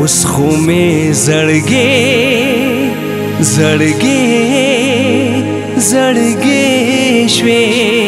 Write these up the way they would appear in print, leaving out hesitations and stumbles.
اوس خو مې زړګې زړګې زړګې شوې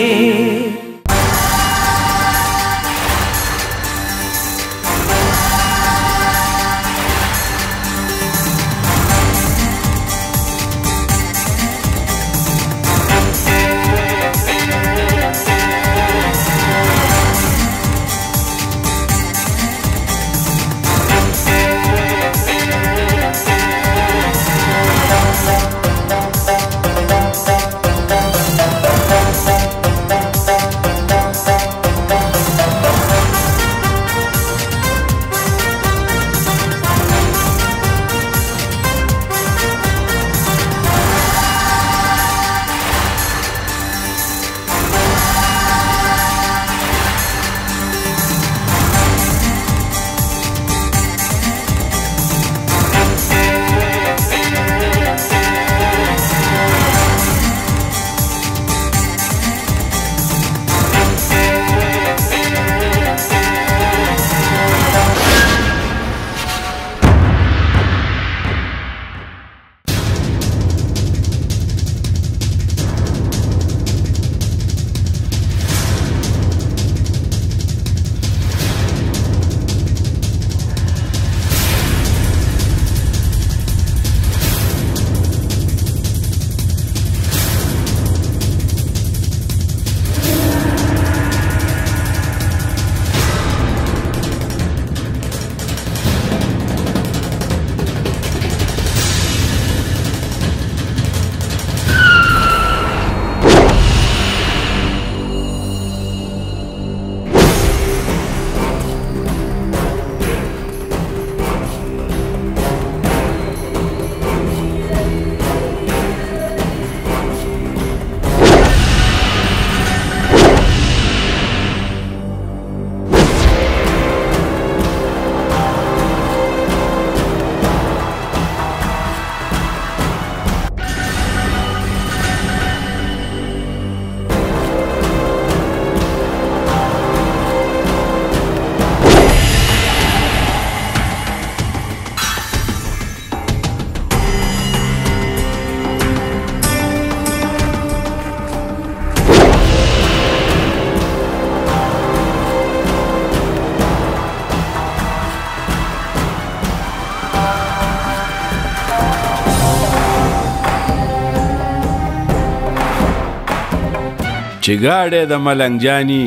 چې ګاډی د ملنګ جاني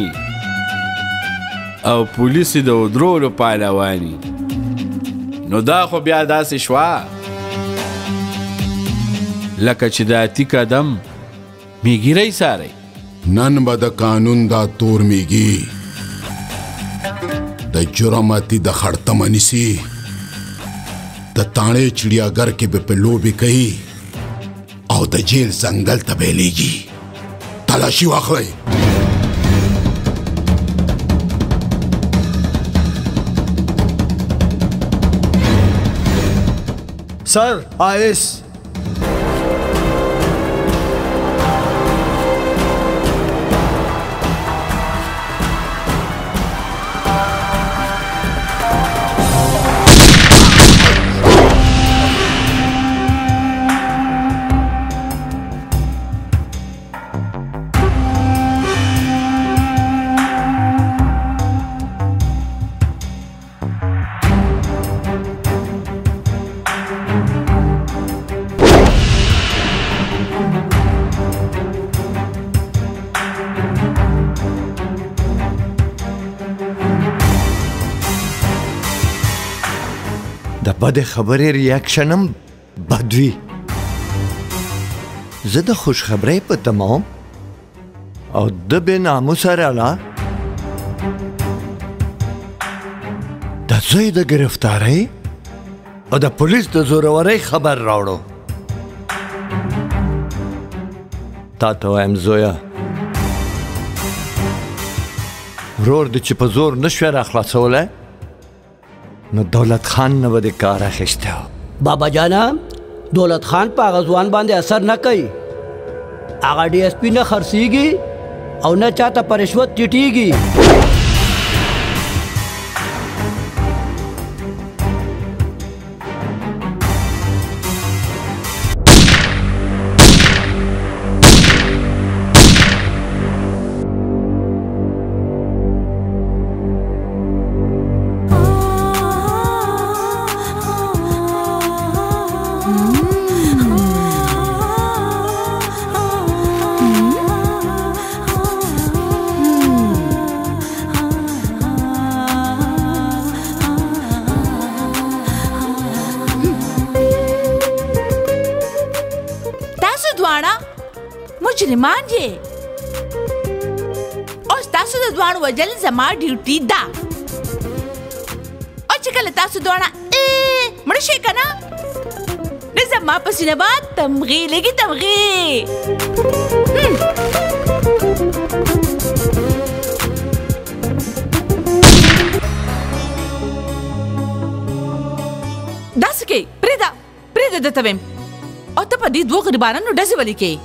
او پولیسو د ودرولو پهلواني نو دا خو بیا داسې شوه لکه چې د اتي قدم میګیری ساری نن به د قانون دا تور میګي د جرم اتي د خړتمه نیسي د تاڼې چړیاګر کې به په لوبې کوي او د جیل ځنګل ته بیلیږي تلاشي واخلئ سر آئس د بد خبرې ریاکشنم بد وي زه د خوشخبرۍ په تمام او د بې ناموسه راله د زوی د ګرفتارۍ او د پولیس د زورورۍ خبر راوړو تا ته وایم زویه ورور دې چې په زور نه شوی راخلاصولی نو دولت خان نه به دې کار اخیستی بابا جانا دولت خان په هغه ځوان باندې اثر نه کوي هغه ډي اس پي نه خرڅېږي او نه چاته په رشوت ټیټېږي مجرمان یې اوس تاسو د دواړو وجل زما ډیوټي ده او چې کله تاسو دواړه مړه شئ که نه نو زما په سینه به تمغې لګي تمغې داسې کوې پرېږده پرېږده درته ویم او ته په دې دوو غریبانو ډزې ولې کوې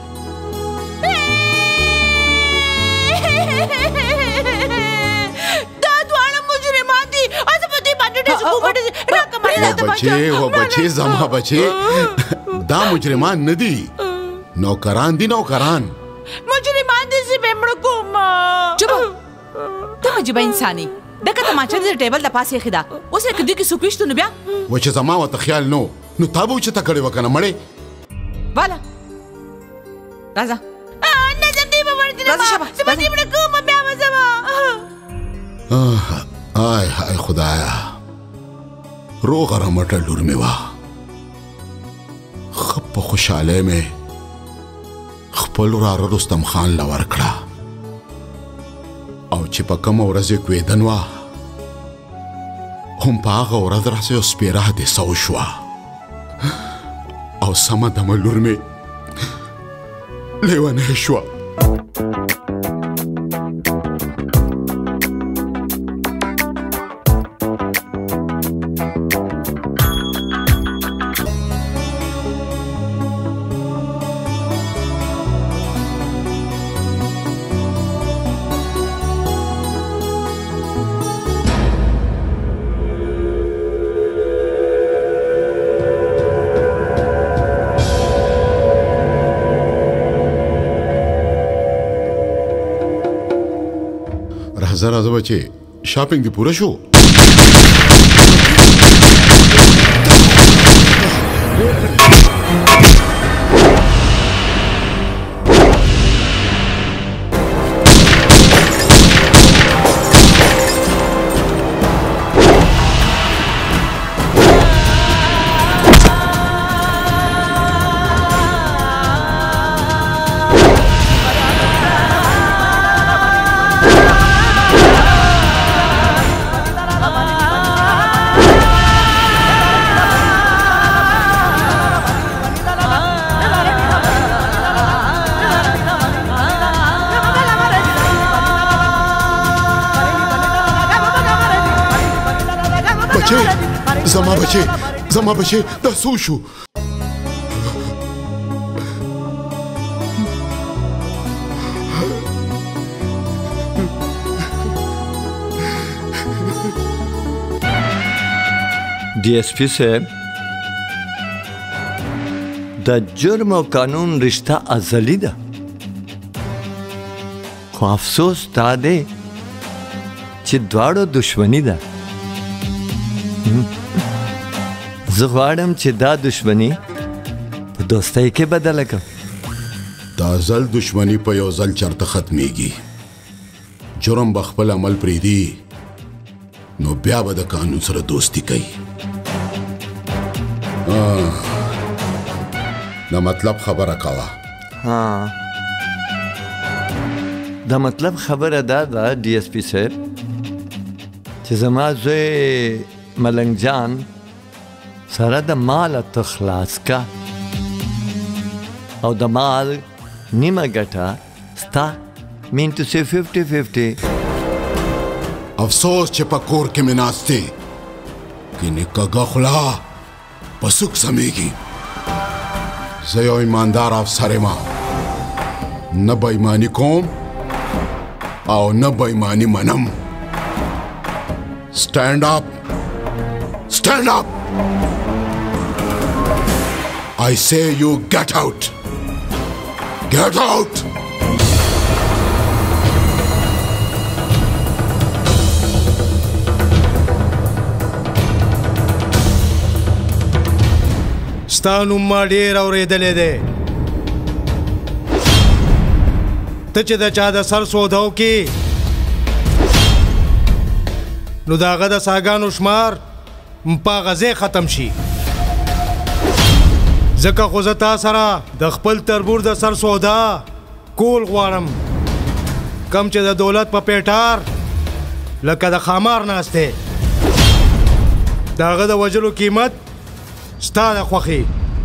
دا دواړه مجرمان دي او زه په دې باندې ډزې کوم راکه ما و بچې زما بچې دا مجرمان نه دي نوکران دي نوکران مجرمان دي زه به مړه کوم چوپ ته عجیبه انسان یې دغه تماچه د ټیبل د پاسې ایښې ده اوس یې که دې کې څوک ویشتو نو بیا و چې زما ورته خیال نو تا به اوچته کړې وه که نه مړې والا راځه نه زه دې به ورځې نه زه به دې مړه کوم بیا به ځمه آی های خدایا روغه رمټه لور مې وه ښه په خوشحالۍ مې خپل وراره رستم خان له ورکړه او چې په کومه ورځ یې کوېدن وه هم په هغه ورځ راسې یو سپېره حادثه وشوه او سمه دمه لور مې لیونۍ شوه راځه بچې شاپینګ دې پوره شو زما بچې دا څه وشو D S P साहब د جرم او قانون رشتہ ازلی ده خو افسوس دا دی چې دواړو دشمنی ده زه غواړم چې دا دشمنی په دوستۍ کې بدله کړم دا ځل دشمنی په یو ځل چرته ختمیږي جرم به خپل عمل پرېږدي نو بیا به د قانون سره دوستي کوي د مطلب خبره کوه د مطلب خبره دا ده D S P صاحب چې زما زوی ملنګ جان سره د مال ته خلاص کا او د مال نیمه ګټه ستا مین ټو سی 50-50 افسوس چې په کور کې مې ناست دی کینې کږه خوله په سوک سمیږي زه یو ایماندار افسر یم نه بېایماني کوم او نه بېایماني منم stand up I say you get out ستا نوم ما ډېر اورېدلی دی ته چې د چا د سر سودا وکړې نو د هغه د ساګانو شمار په هغه ځای ختم شي ځکه خو زه تا سره د خپل تربور د سر سودا کول غواړم کم چې د دولت په پیټار لکه د خامار ناست دی د هغه د وژلو قیمت ستا د خوښې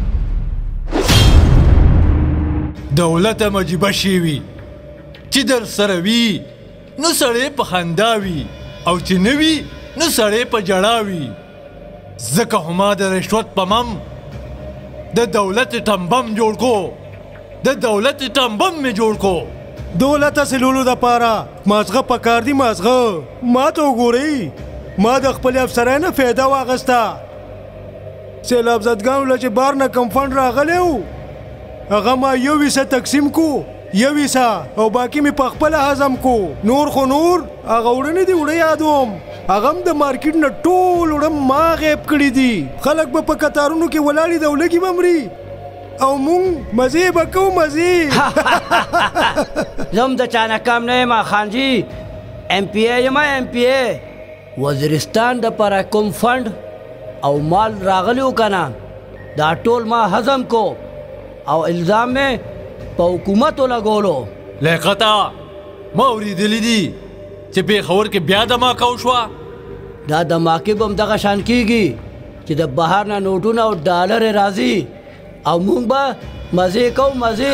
دولت مجیبه شی وي چې در سره وي نو سړی په خندا وي او چې نه وي نو سړی په ژړا وي ځکه هما د رشوت په مم د دولت ټمبم جوړ کو د دولت ټمبم مې جوړ کو دولت حاصلولو دپاره مازغه پکار دي مازغه ما ته وګورئ ما د خپلې افسرانو فایده واخیسته سیلاب زدګانو له چې بار نه کم فنډ راغلی و هغه ما 1 تقسیم کو 1 او باقي مې په خپله هضم کو نور خو نور هغه وړه نه دي وړه یادوم هغه هم د مارکیټ نه ټول وړه ما غیب کړي دي خلک به په کتارونو کې ولاړې د ولږي به مري او مونږ مزې به کوو مزې زه هم د چا نه کم نه یم خانجي ایم پی ای یم ایم پی ای وزیرستان دپاره کوم فنډ او مال راغلی و که نه دا ټول ما هضم کو او الزام مې په حکومت ولګولو لیاقته ما اورېدلی دي چې پېښور کې بیا دماکه وشوه دا دماکې به هم دغه شان کېږي چې د بهر نه نوټونه او ډالرې راځي او مونږ به مزې کوو مزې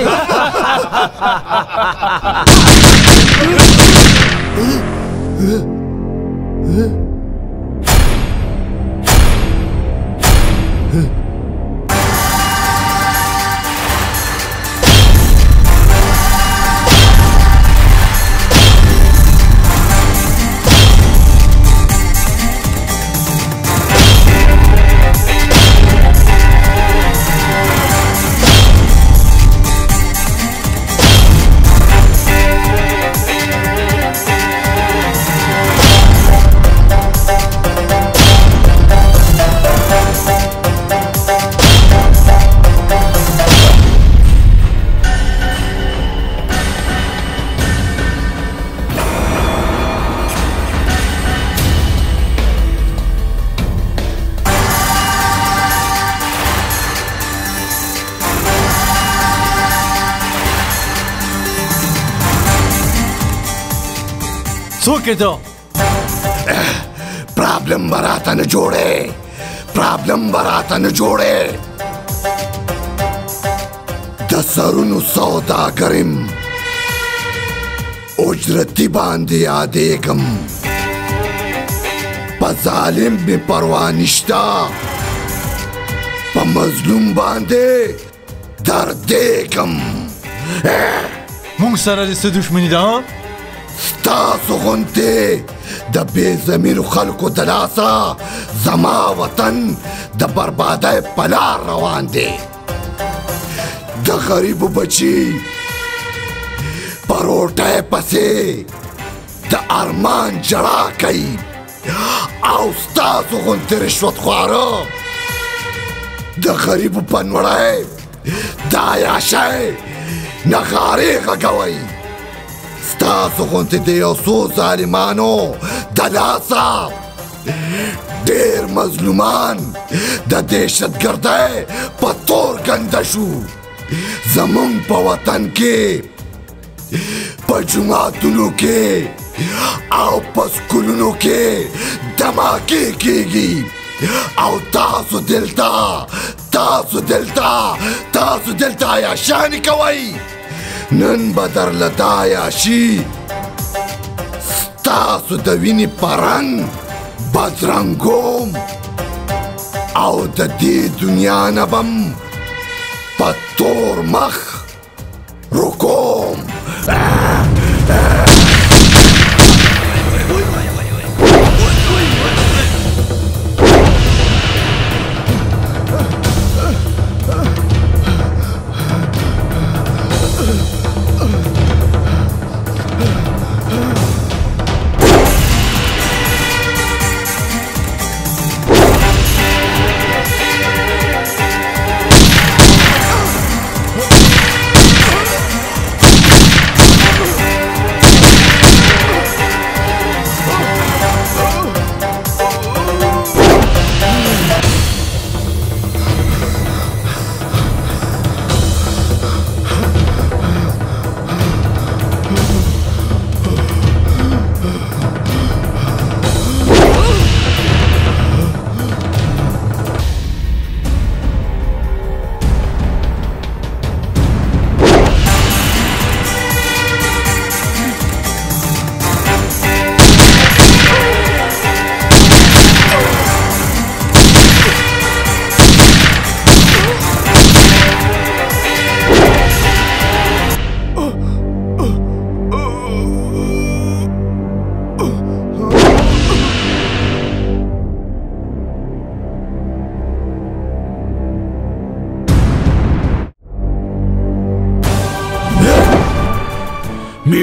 څوک یې ته پرابلم براته نه جوړې پرابلم براته نه جوړې د سرونو سوداګریم اجرتي باندې یادېږم په ظالم مې پروا نشته په مظلوم باندې دردېږم مونږ سره دې څه دښمني ده ستاسو غوندې د بې ضمیرو خلکو د لاسه زما وطن د بربادۍ په لار روان دی د غریبو بچي په روټۍ پسې د ارمان جړا کوي او ستاسو غوندې رشوتخواره د غریبو په نوړی د عیاشۍ نغارې غږوئ ستاسو غوندې د یو څو ظالمانو د لاسه ډېر مظلومان د دهشتګردۍ په تور ګنده شو زمونږ په وطن کې په جوماتونو کې او په سکولونو کې دماکې کېږي او تاسو دلته عیاشانې کوئ نن به درله دا عیاشي ستاسو د وینې په رنګ بدرنګوم او د دې دنیا نه بم په تور مخ رکوم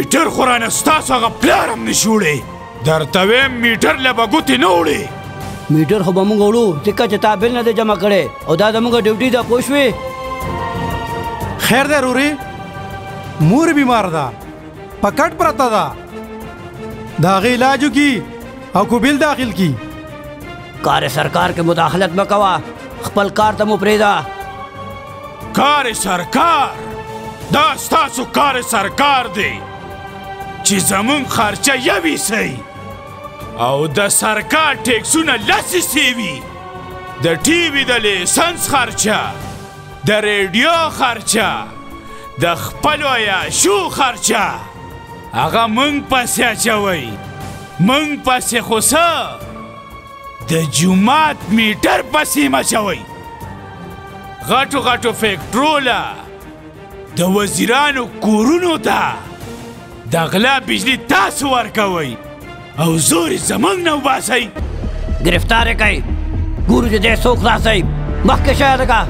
میټر خو رانه ستاسو هغه پلار هم نشي وړی درته ویم میټر له به ګوتې نه وړې میټر خو به موږ وړو ځکه چې تا بل نه دی جمع کړی او دا زموږ ډیوټي ده پوه شوې خیر دی رورې مور بیمار ده په کټ پرته ده د هغې علاج وکړي او کو بل داخل کړي کار سرکار کې مداخلت مه کوه خپل کار ته مو پرېږده کار سرکار دا ستاسو کار سرکار دی چې زمونږ خرچه یویسئ او د سرکار ټیکسونه لسې وي د ټي وي د لیسنس خرچه د ریډیو خرچه د خپلو عیاشو خرچه هغه موږ پسې اچوئ موږ پسې خو څه د جومات میټر پسې مچوئ غټو غټو فیکټروله د وزیرانو کورونو ته د غلا بجلی تاسو ورکوئ او زور زمونږ نه وباسئ ګرفتار یې کړئ ګورو چې دی څوک خلاصوي مخکې شه لږه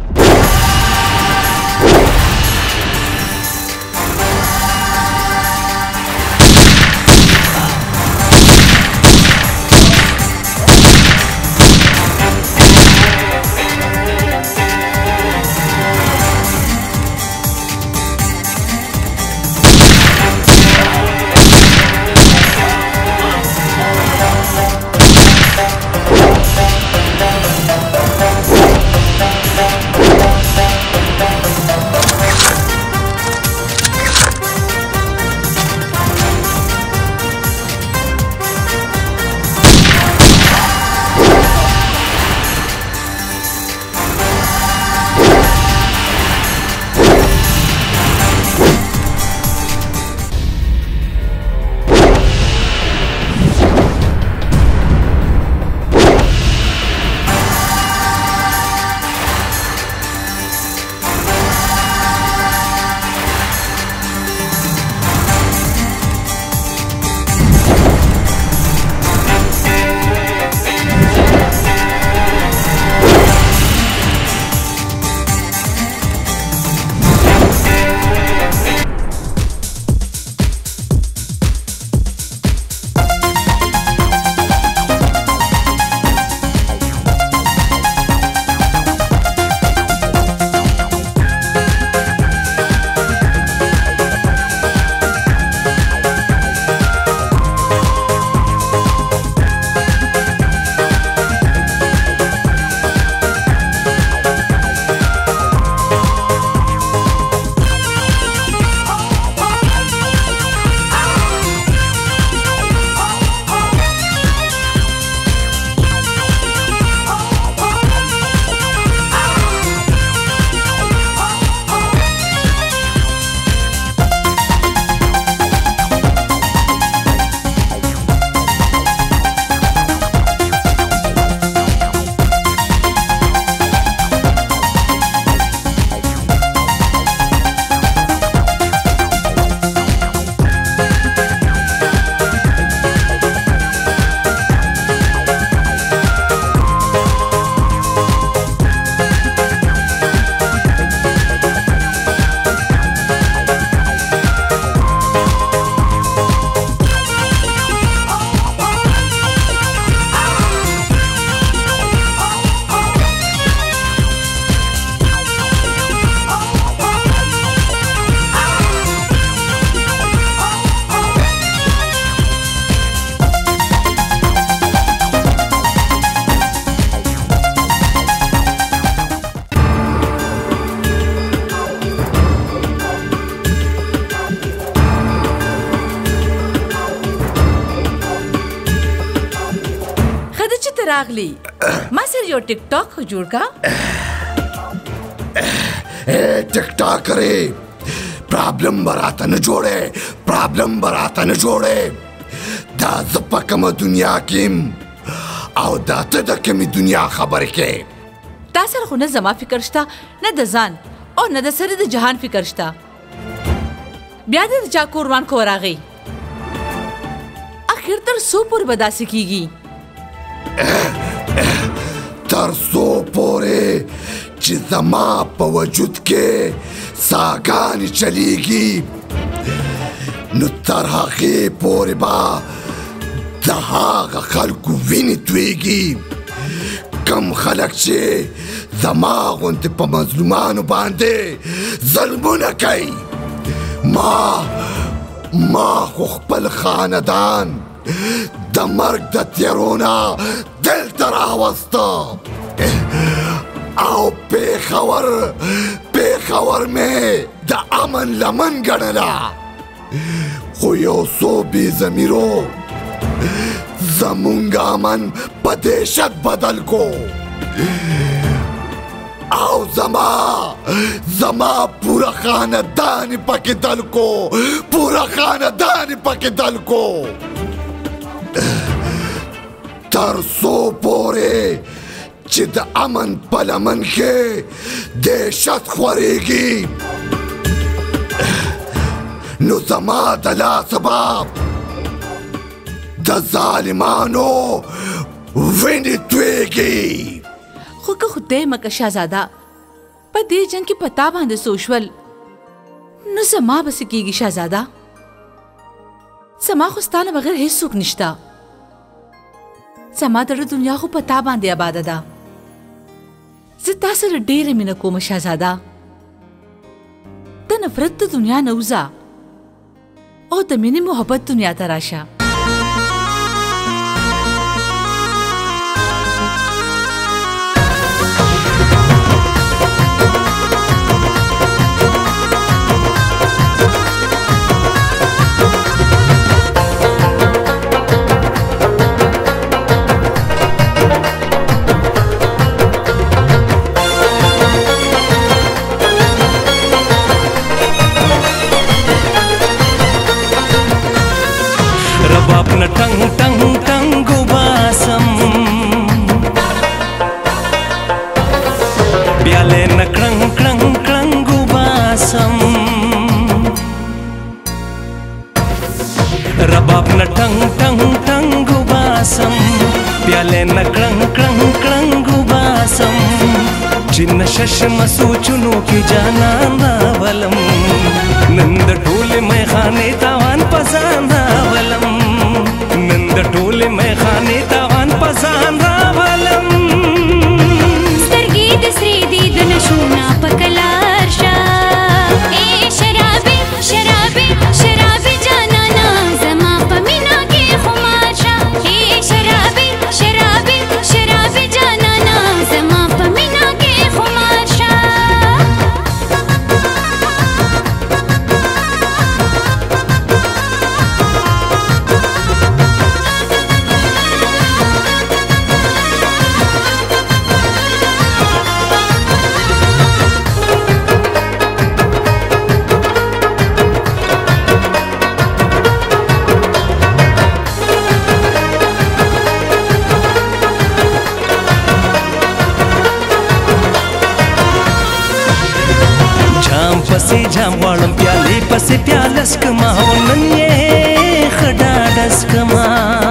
راغلی ما سره یو ټیک ټاک خو جوړ کا ټیک ټاک کرے پرابلم براته نه جوړه پرابلم براته نه جوړه دا زپکم دنیا کې او دا ته د کومې دنیا خبر کې تا سره خو نه زما فکر شته نه د ځان او نه د سره د جهان فکر شته بیا د چا قربان کو راغی اخر تر سو پر بداسي کیږي تر سو پورې چې زما په وجود کې ساګانې چلیږي نو تر هغې پورې به د هغه خلکو وینې تویږي کم خلک چې زما غوندې په مظلومانو باندې ظلمونه کوي. ما خو خپل خاندان د مرګ د تیارو نه دلته راوسته او پېښور مې د امن لمن ګڼله، خو یو څو بې ضمیرو زمونږ امن په دهشت بدل کو او زما پورا خاندان پکې دل کو، پورا خاندان پکې دل کو، تر څو پورې چې د امن په لمن کې دهشت خورېږي. نو زما د لاسه به د ظالمانو وینې تویږي. خو که خدای مکه شهزاده په دې جنګ کې پتا باندې سوشول نو زما به څه کېږي شهزاده؟ زما خو ستا نه بغیر هېڅوک نشته. زما د دنیا خو پتا باندې آباده ده. زه تا سره ډېره مینه کوم شهزاده. د نفرت د دنیا نه وځه او د مینې محبت دنیا ته راشه. अपना टंग टंग टंगु बासम प्याले न क्रंग क्रंग क्रंगु बासम रबाब न टंग टंग टंगु बासम प्याले न क्रंग क्रंग क्रंगु बासम चिन्न शशम सूचुनो की जाना नावलम नंद टोले मैं खाने तावान पसान रावलम नंद टोले मैं खाने तावान पसान रावलम स्तरगी दसरी दीद नशूना पकलारशा ए शराबी शराबी शराबी जाना ना जमा पमीना के खुमारशा ए शराबी शराबी शराबी जाना ना जमा पमीना के खुमारशा जाम वालम प्याले पसे प्यालस कमा हो नन्ये खडाडस कमा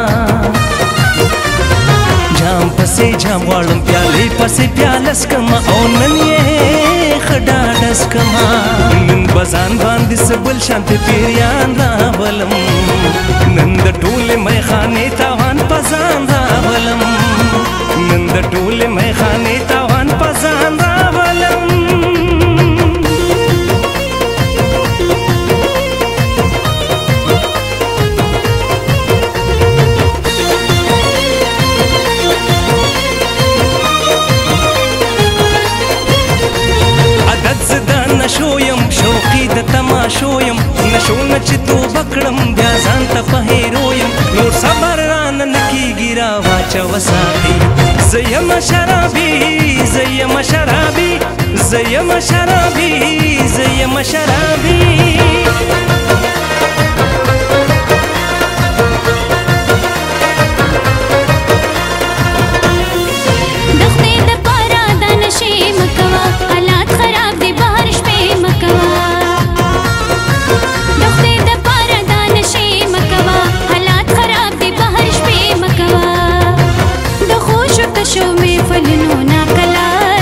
जाम पसे जाम वालम प्याले पसे प्यालस कमा हो नन्ये खडाडस कमा नंद बजान बांध सबल शांति पेरियान रावलम नंद टोले मैं खाने तावान पजान रावलम नंद टोले मैं खाने तावान पजान रावलम نشویم شوقی د تماشویم نشو چې تو بکړم بیا ځان ته پهیرویم نور صبر رانه نکیږي راواچوه ساقي زه یم شرابي زه یم شرابي زه یم شرابي زه یم شرابي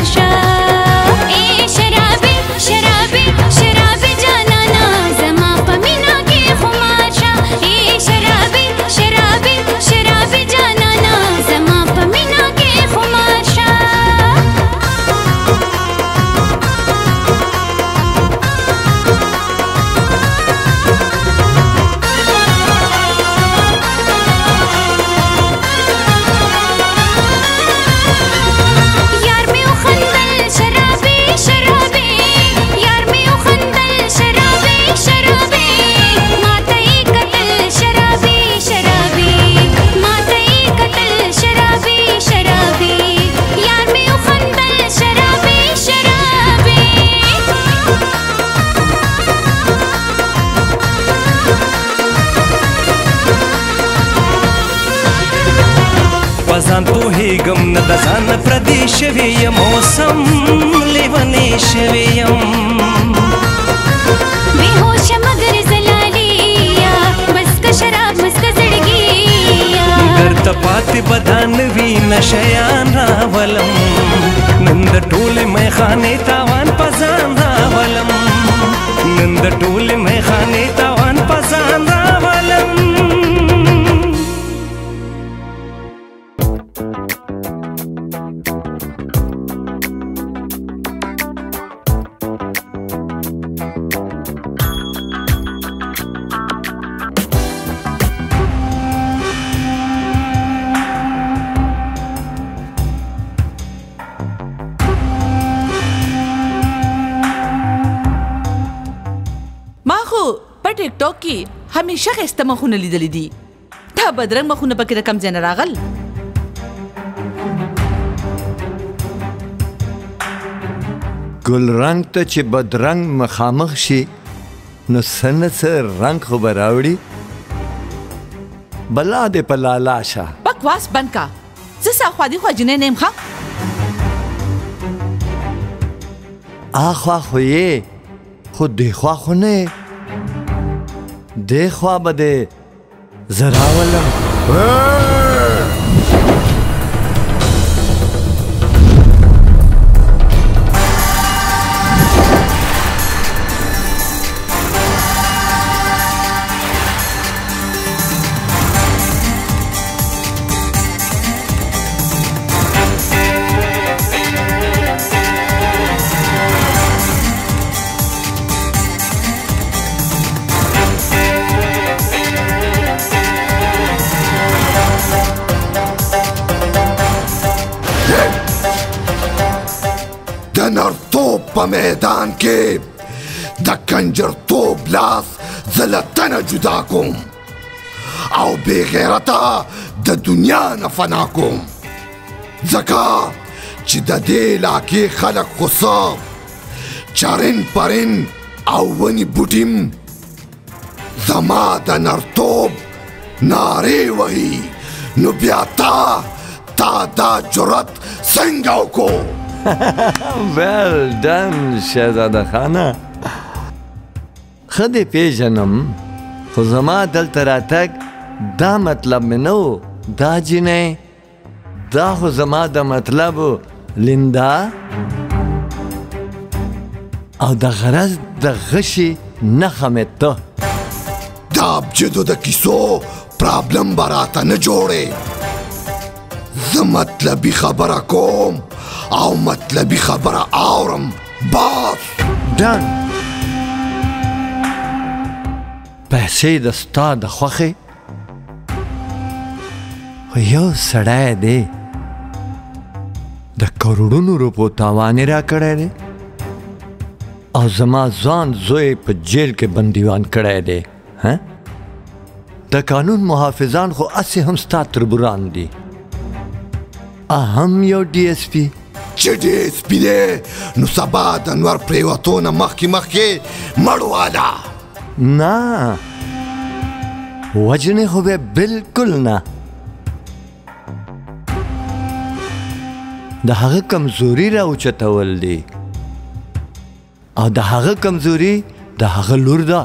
शराबी शराबी शराबी जाना ना जमा پزان پوهیږم نه د ځان پردی شوی یم اوسم لیونی شوی یم بے ہوش مگر زلالیا بس کا شراب مست زړګي درته پاتې بدان وی نشیان راولم نن د ټولې میخانې تاوان پزان راولم نن د ټولې میخانې تاوان پزان راولم ټیک ټاک کې همیشه ښایسته مخونه لیدلي دي دا بدرنګ مخونه پکې د کم ځای نه راغل ګل رنګ ته چې بدرنګ مخامخ شي نو څه نه څه رنګ خو به راوړي بلا دې په لالا شه بکواس بند کا زه ساخوا دې خوا جنۍ نه یم ښه آخوا خو یې خو دې خوا خو نه یې دې خوا به دې زه راولم نرتوب په میدان کې د کنجرتوب لاس زه له تنه جدا کوم او بې غیرته د دنیا نه فنا کوم ځکه چې د دې علاقې خلک خو څه چرین پرین او ونې بوټیم زما د نرتوب نارې وهي نو بیا تا دا جرأت څنګه وکړو ویل ډن شهزاده خانه ښه دې پېژنم خو زما دلته راتګ دا مطلب مې نه و دا جینۍ دا خو زما د مطلب لیندا او د غرض د غشي نښه مې ته دا ابجدو د کیسو پرابلم به راته نه جوړې زه مطلبي خبره کوم او مطلبي خبره اورم باس ډن پیسې د ستا د خوښې خو یو سړی دی د کروڑونو روپو تاوان یې راکړی دی او زما ځوان زوی په جیل کې بندیوان کړی دی د قانون محافظان خو هسې هم ستا تربوران دي هم یو ډي ایس پي چې ډي ایس پي دی نو سبا د انور پرېوتو نه مخکې مړ واله نه وجنې خو به بلکل نه د هغه کمزوري راوچتول دي او د هغه کمزوري د هغه لور ده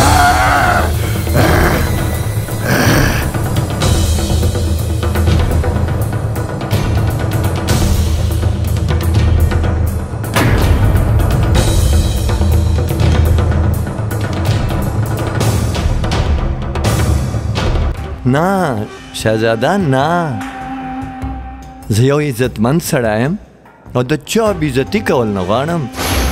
نه شهزاده نه زه یو عزتمند سړی یم او د چا بېعزتي کول نه غواړم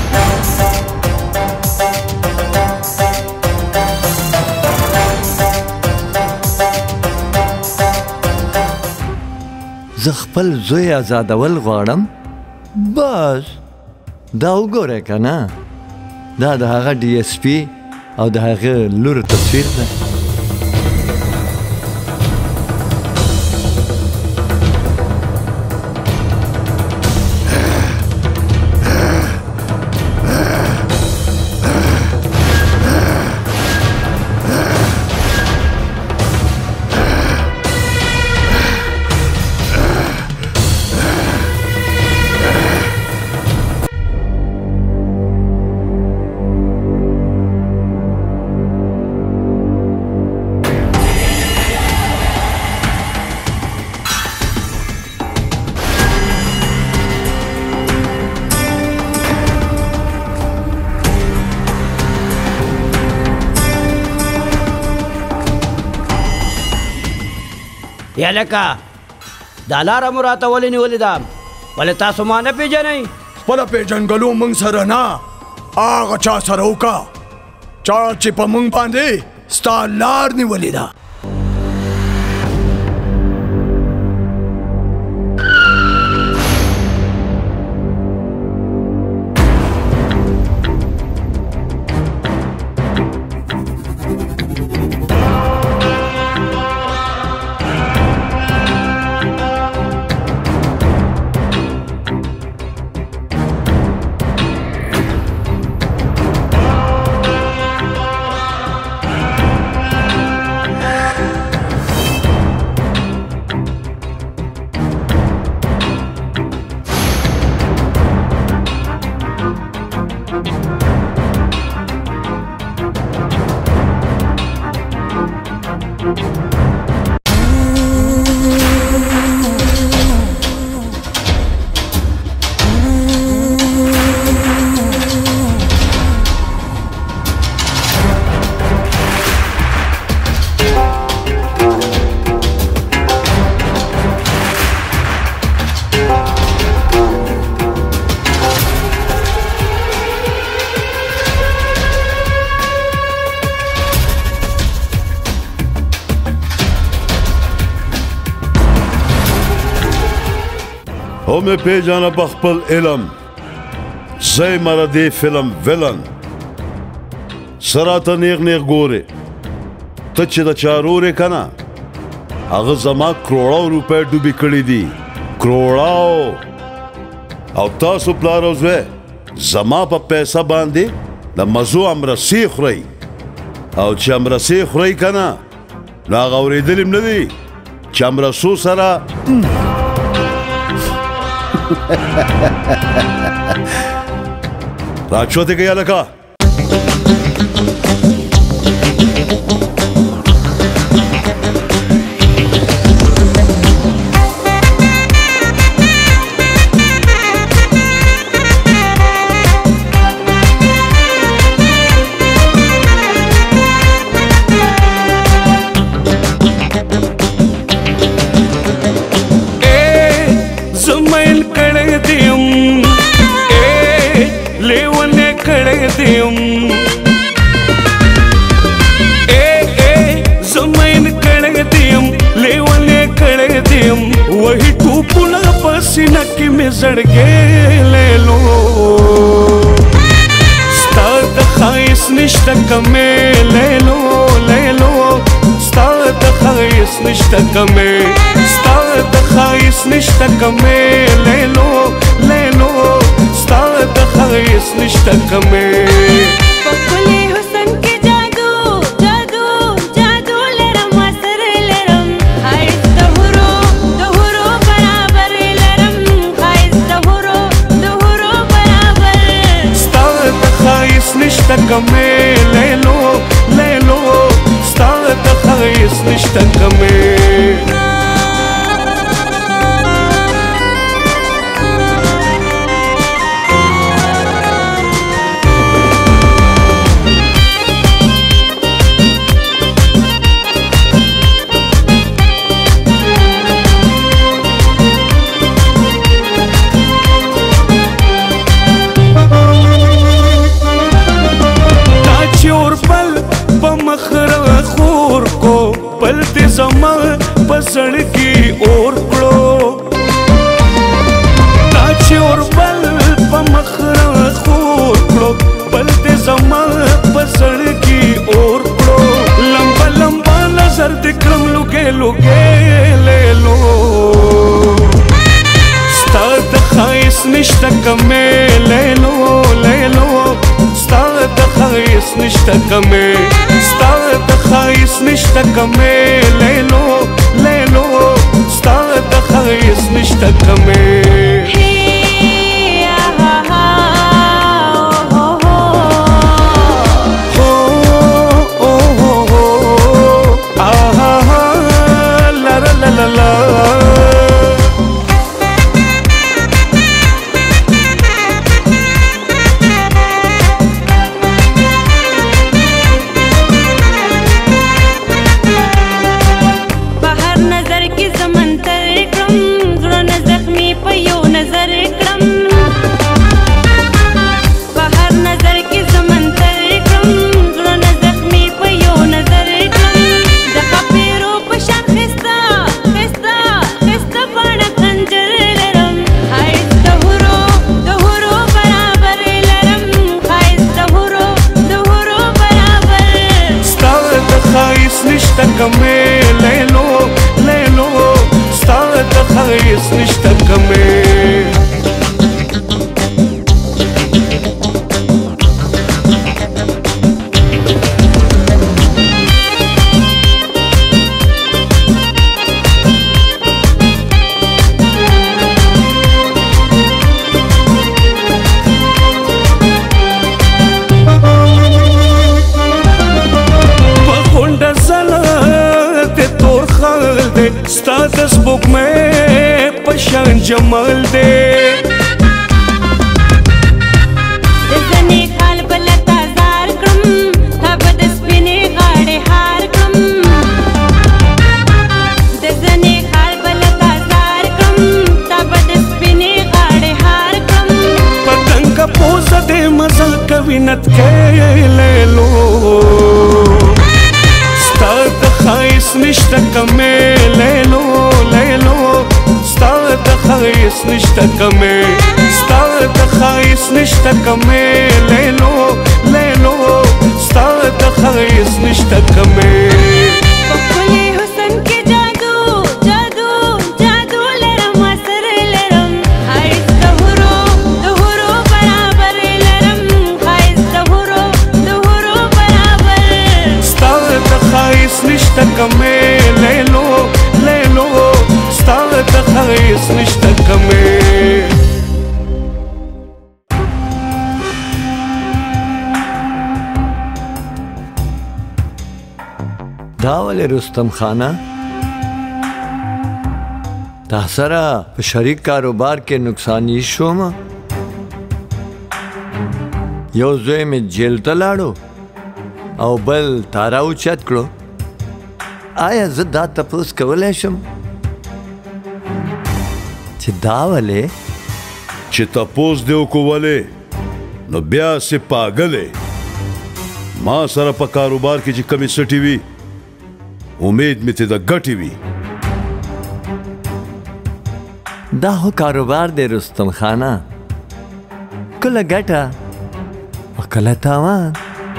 زه خپل زوی آزادول غواړم بس دا وګوره که نه دا د هغه ډي ایس پي او د هغه لور تصویر ده یا لکه دا لاره مو راته ولې نیولې ده ولې تاسو ما نه پېژنئ خپله پېژنګلو موږ سره نه هغه چا سره وکړه چا چې په موږ باندې ستا لار نیولې ده او مې پیژانه په خپل علم زه مره دې فلم ویلن سراته نیغ نیغ ګورې ته چې د چارورې که نه هغه زما کروړاو روپۍ ډوبې کړي دي کروړاو او تاسو پلار او زوی زما په پیسه باندې د مزو امرسي خورئ او چې امرسي خورئ که نه نو هغه اورېدلي م نه دي چې امرسو سره راچوتے گیا لکا वही टूपुना पसीना की में जड़गे ले लो स्टार्ट खाइस निष्ठा कमे ले लो स्टार्ट खाइस निष्ठा कमे स्टार्ट खाइस निष्ठा कमे ले लो स्टार्ट खाइस निष्ठा कमे نشتا کمې ले लो ستا د خایس نشتا کمې زما پسړ کی اور کړو تا چې اور بل په مخره خور کړو بل دې زما پسړ کی اور کړو لمبا لمبا نظر دې کړم لوګې ले लो ستا د خایس نشته کمې ले लो ستا د خایس نشته کمې ستا د خایس نشته کمې ले लो ستا د خایس نشته کمې बाहर नजर की خیس نشته کمې ستا د سپوږمۍ په شان جمال دی د زنې خال بله تازار کړم تا به د سپینې غاړې هار کړم د زنې خال بله تازار کړم تا به د سپینې غاړې هار کړم پتنګه پوزه دې مزل کوي نتکې لیلو ستا د ښایس نشته کمې لیلو لیلو ستا د ښایس نشته کمې ستا د ښایس نشته کمې لیلو لیلو ستا د ښایس نشته کمې په ښکلي حسن کې جادو جادو جادو لرم اثر لرم ښایست د حورو برابر لرم ښایست د حورو برابر ستا د ښایس نشته کمې لیلو لیلو ستا د ښایس نشته کمې دا ولې رستم خانه تا سره په شریک کاروبار کې نقصانی شوم یو زوی مې جیل ته لاړو او بل تارا اوچت کړو آیا زه دا تپوس کولی شم چې دا ولې چې تپوس دې وکولې نو بیا سې پاګلې ما سره په کاروبار کې چې کمې سټې وي امید مې ته د ګټې وي دا هو کاروبار دی رستم خانه کله ګټه او کله تاوان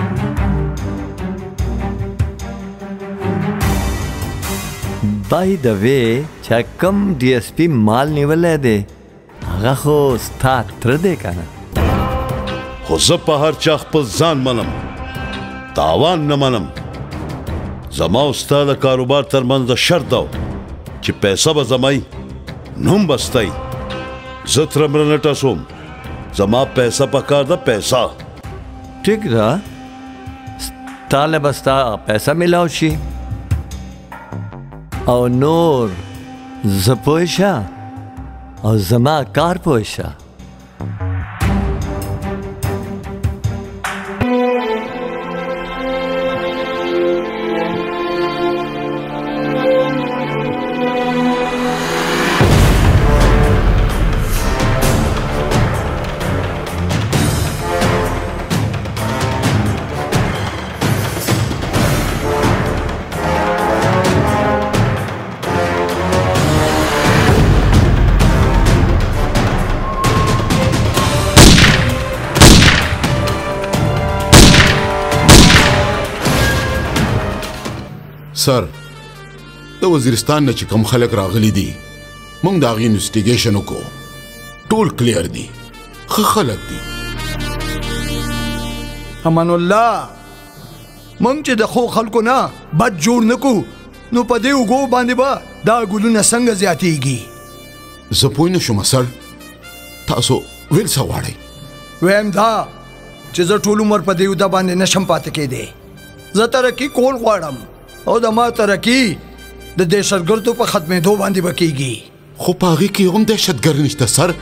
بای د وی چې کم ډي اس پی مال نیولې دی هغه خو ستا تر دی کنه خو زه په هر چا خپل ځان منم تاوان نه منم زما او ستا د کاروبار ترمنځ شرط ده چې پیسه به زمای نوم بستای زه تر مړه نه ټسوم زما پیسه پکار ده پیسه ٹھیک ده تاله بستا پیسه ملاو شي او نور زه پوه شه او زما کار پوه شه سر د وزیرستان نه چې کوم خلک راغلي دي موږ د هغې انویسټیګیشن وکړو ټول کلیر دي ښه خلک دي امان الله موږ چې د ښو خلکو نه بد جوړ نه کړو نو په دې اوږو باندې به دا ګلونه څنګه زیاتېږي زه پوه نه شوم سر تاسو ویل څه غواړئ ویم دا چې زه ټول عمر په دې اوده باندې نشم پاتې کېدی زه ترقي کول غواړم او د ما ترقي د دهشتګردو په ختمېدو باندې به کېږي خو په هغې کې هم دهشتګر نشته سر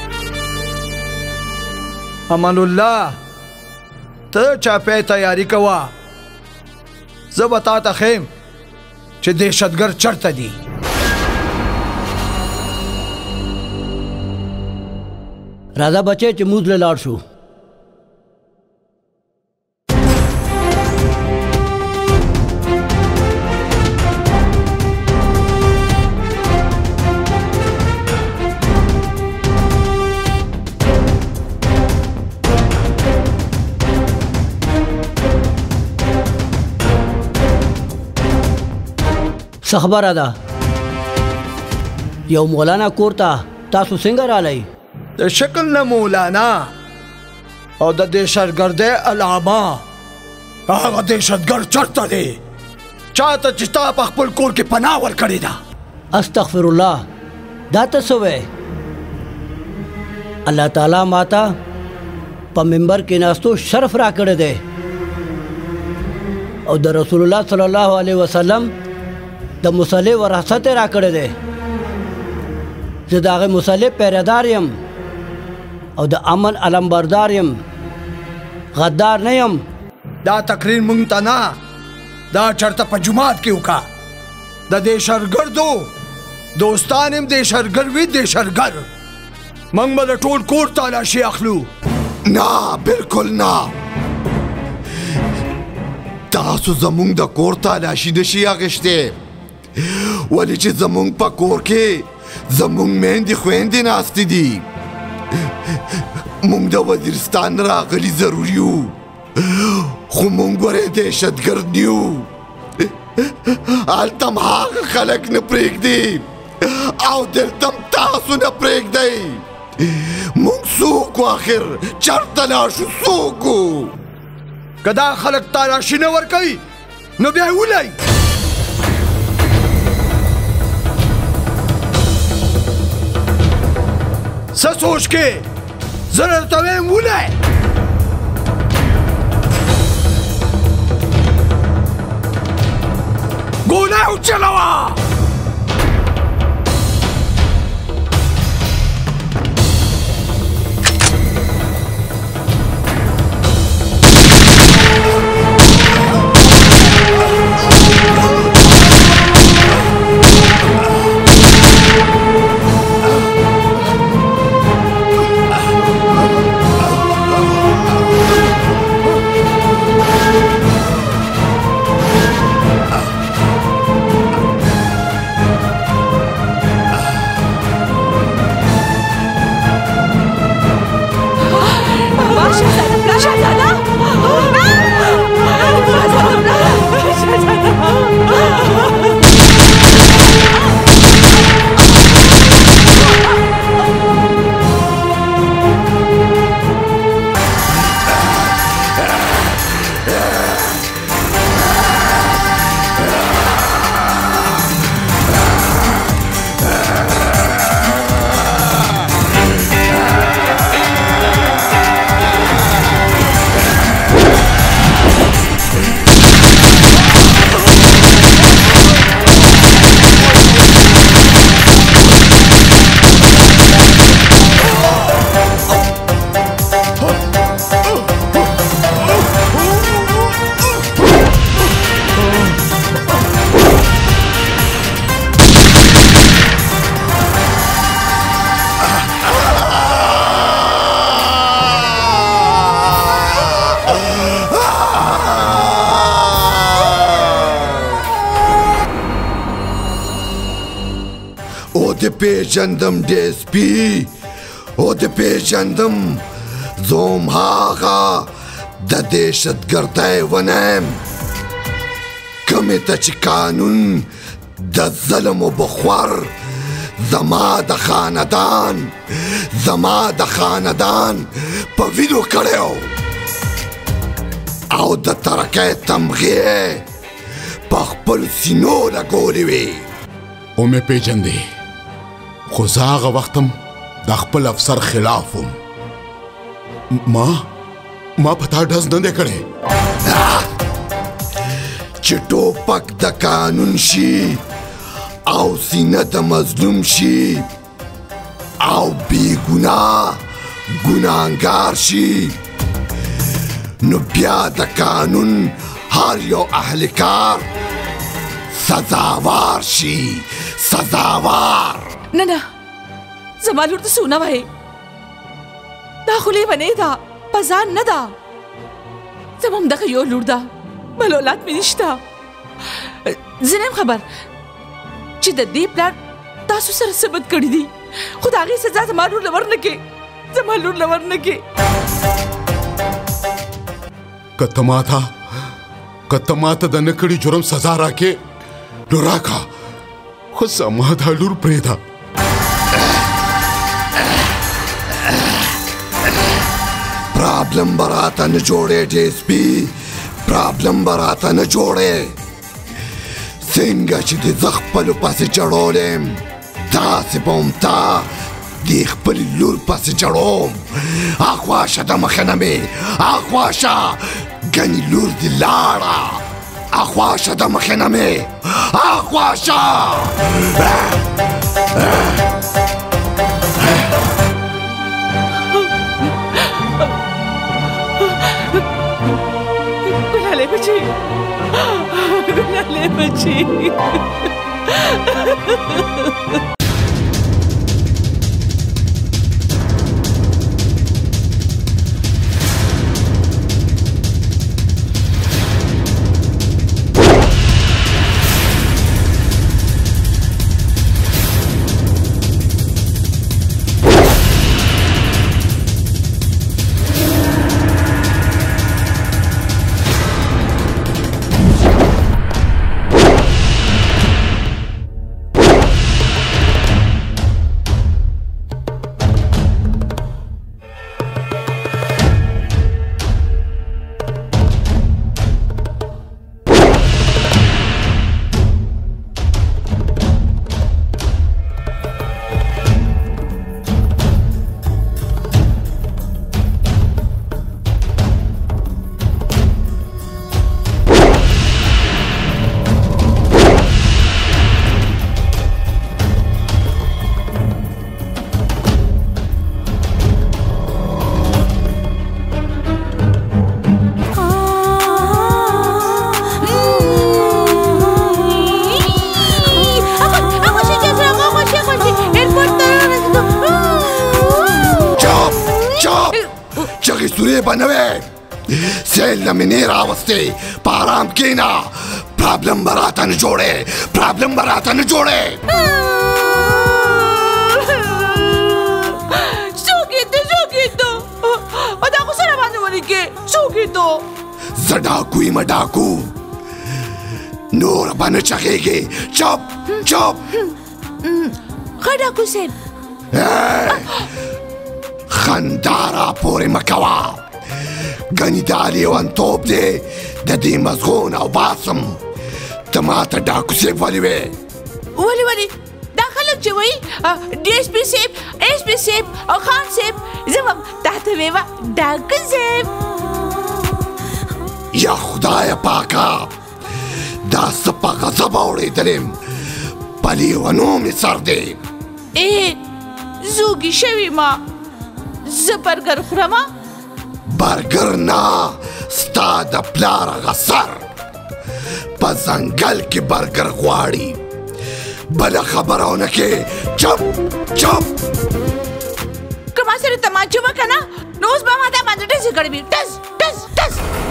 امان الله ته چاپی تیاری کوه زه به تا ته ښیم چې دهشتګر چرته دي راځه بچې چې موږ له لاړ شو څه خبره ده یو مولانا کور ته تاسو څنګه رالی؟ د شکل نه مولانا او د دهشتګردۍ علامه. هغه دهشتګرد چرته دی چاته چې تا په خپل کور کې پناه ورکړې ده؟ استغفر الله، دا ته څه وی؟ الله تعالی ماته په منبر کې ناستو شرف را کړی دی او د رسول الله صلی الله علیه وسلم د مصلی وراثت را کړی دی. زه د هغې مصلی پیرهدار یم او د امن علمبردار یم، غدار نه یم. دا تقریر مونږ ته نه، دا چرته په جومات کې وکړه. د دهشتګردو دوستان هم دهشتګرد وي دهشتګرد. موږ به د ټول کور تالاشي اخلو. نه بالکل نه، تاسو زمونږ د کور تالاشي نشي اخیستی، ولې چې زمونږ په کور کې زمونږ میندې خویندې ناستې دي. مونږ د وزیرستان راغلي ضرور یو، خو مونږ ورې دهشتګرد نه یو. هلته هم هغه خلک نه پرېږدي او دلته هم تاسو نه پرېږدئ. مونږ څوک وو آخر؟ چرته لاړ شو؟ څوک وو؟ که دا خلک تالاشي نه ورکوي نو بیا یې ولئ. څه سوچ کې؟ زه درته وایم ولئ. ګوله وچلوه. پیژندم ډي اس پي، او د پیژندم زوم هغه د دهشتګردۍ ونه یم کومې ته چې قانون د ظلم و بخور زما د خاندان په وینو کړی او د ترکۍ تمغې په خپل سینو لګولې وې. او مې پیژندې، خو زه هغه وخت هم د خپل افسر خلاف وم. ما په تا ډز نه دی کړی چې ټوپک د قانون شي او سینه د مظلوم شي او بې ګناهګار شي، نو بیا د قانون هر یو اهلکار سزاوار شي. سزاوار نه زما لور ته څه ونه وایې، دا خو لیونۍ ده، په ځان نه ده. زما همدغه یو لور ده، بل اولاد مې نشته. زه نه یم خبر چې د دې پلار تاسو سره څه بد کړي دي، خو د هغې سزا زما لور له ورنکې. که ته ماته د نه کړي جرم سزا راکې نو راکړه، خو زما دا لور پرېږده. پرابلم براته نه جوړې ډي اس پي پرابلم براته نه جوړې څنګه چې د زه خپلو پسې چړولم داسې به هم تا د خپلې لور پسې چړوم اخوا شه د مخه نه مې اخوا شه ګنې لور دې لاړه اخوا شه د مخه نه مې اخوا شه ګلالۍ بچی ګلالۍ بچی سیل نه مې نه راوستې په ارام کښېنه پرابلم به راته نه جوړې پرابلم به راته نه جوړې څه کېدو په دا خو سره باندې ولیکې څه کېدو زه ډاکو یم ډاکو نور به نه چغېږې چپ چپ ښه ډاکو صاحب خندا را پورې مه کوه ګنې دا لیونتوب دی د دې مزغون او باسم ته ماته ډاکو صاحب ولې وې ولې دا خلک چې وایي ډي اس پي صاحب ایس پي صاحب او خان صاحب زه به تا ته ویوه ډاکو صاحب یا خدایه پاکه دا څه په غضب اورېدلم په لیونو مې سر دی زوږي شوې ما زه برګر خورمه برګر نه ستا د پلار هغه سر په ځنګل کې برګر غواړي بله خبره ونه کې چپ چپ که ما سره تماچه وکړه نه نو اوس به ما تا باندې ډزې کړې وي ډز ډز ډز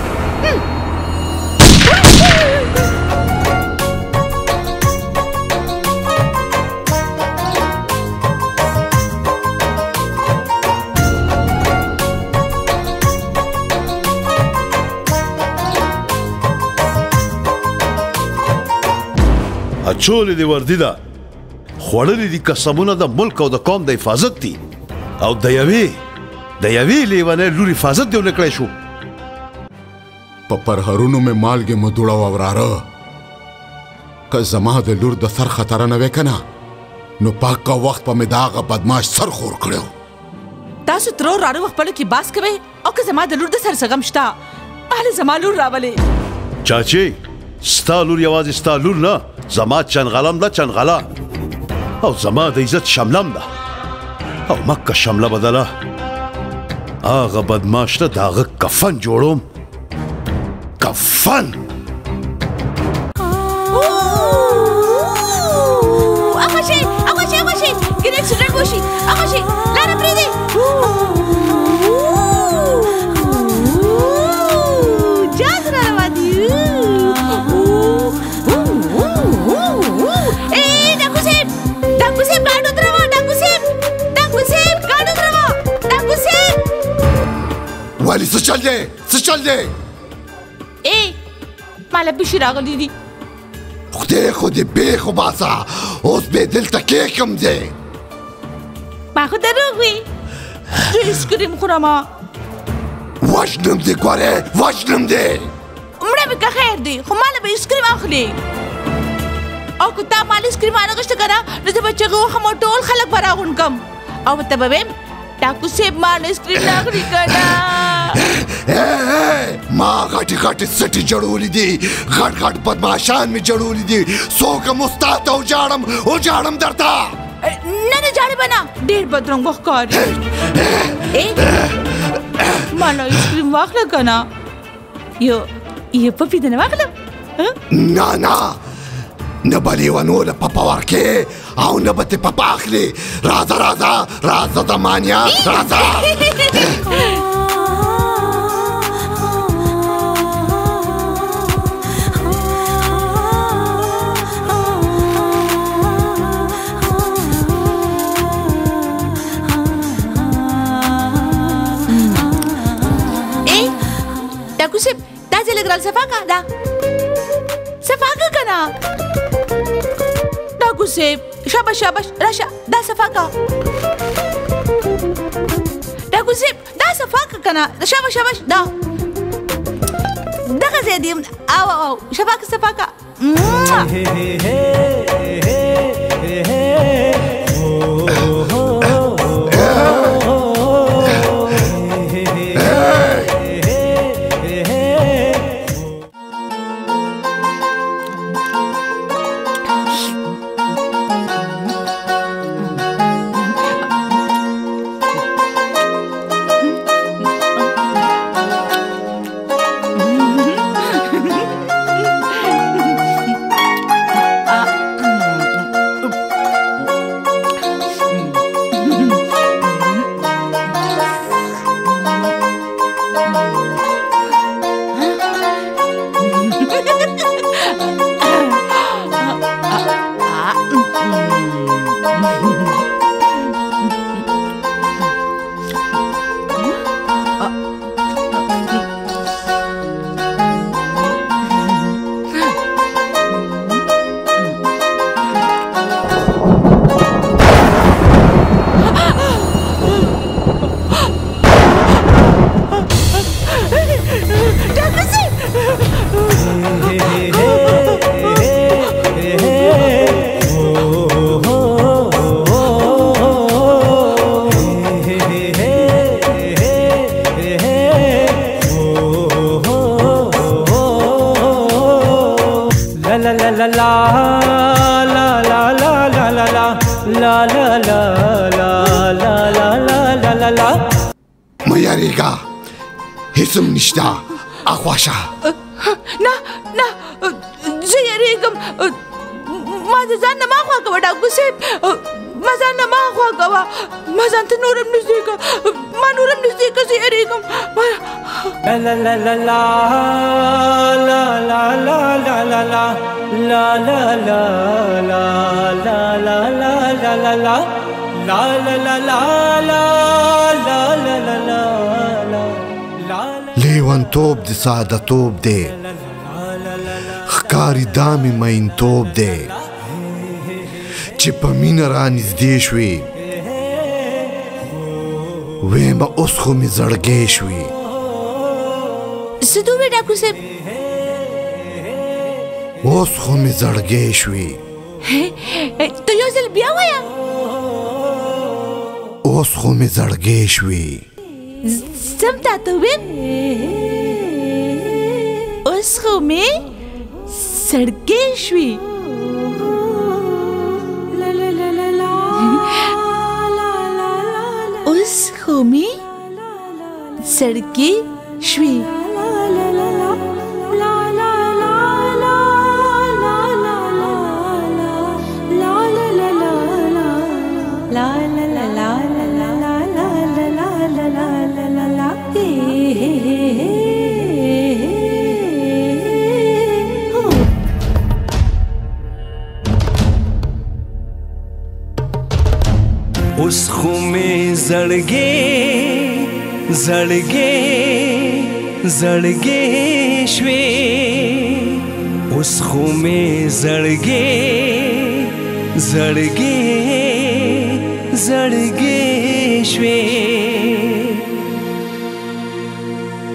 اچولې دې وردي ده خوړلې دي قسمونه د ملک او د قوم د حفاظت دي او د یوې لیونۍ لور حفاظت دې ونه کړی شو په پرهرونو مې مالګې مه دوړوه وراره که زما د لور د سر خطره نه وې که نه نو پاکه وخت په مې د هغه بدماش سر خور کړی تاسو تر وراره خپلو کې باس کوئ او که زما د لور د سر څه غم شته هله زما لور راولې چاچی ستا لور یوازې ستا لور نه زما چنغلم ده چنغله او زما د عزت شملم ده او مکه شمله بدله هغه بدماش ته د هغه کفن جوړوم کفن اخوشي ګرې اکسیډنټ وشي اخوشي لاره پرېږدئ جاز را روان دي ډاکو صاحب ګاډو دروا ډاکو صاحب ګاډو دروا ډاکو صاحب ولې څه چل دی ماله پیشي راغلی دي خدای خو دې بیخ وباسه اوس به دلته کېږم دی ما خو دروغ وي زه ایس کریم خورمه وژنم دې ګورې وژنم دې مړه مې که خیر دی خو ماله به ایسکریم اخلي او که تا مال ایسکریم وانغوښته که نه نو زه به چغې وهم او ټول خلک به راغونډ کړم او ورته به ویم ټاکو صاحب مال ایسکریم نه اخلي که نه ما غټې غټې سټې جوړولې دي غټ غټ بدماشان مې جوړولي دي څوک هم ستا ته وجاړم درته نه جاړې به نه ډېر بدرنګ ښکاري ماله ایسکریم واخله که نه یو پپی دې نه واخلم نه نه به لیونو له پپه ورکې او نه به تې پپه اخلي راځه زمانیا راځه ټاکو صاحب دا ځای لږ صفا که دا صفا که که نه ټاکو صاحب شاباش راشه دا صفا که ټاکو صاحب دا صفا که که نه شاباش دا دغه ځای دی او صفا که مياريكا هسم نشتا أخواشا نه زه یریږم ما د ځان نه ما خوا کوه ډاکو صاحب ما ځان نه ما خوا کوه ما ځان ته نورم نږدې که ما نورم نږدې که زه یریږم لیونتوب د سعادتوب دی ښکاري دا مې مینتوب دی چې په مینه رانږدې شوې ویمه اوس خو مې زړګی شوې څه دې وویل ډاکو صاحب اوس خو مې زړګی شوې ته یو ځل بیا وایه اوس خو مې زړګی شوې سم تاته ویم اوس خو مې زړګی شوې اوس خو مې زړګی شوې اوس خو مې زړګی شوې اوس خو مې زړګی شوې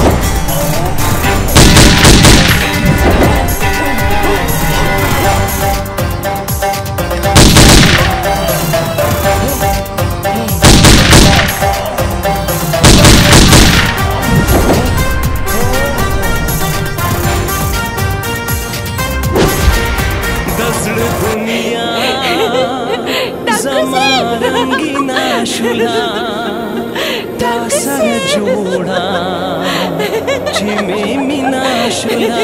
جوړا چې مې مینا شولا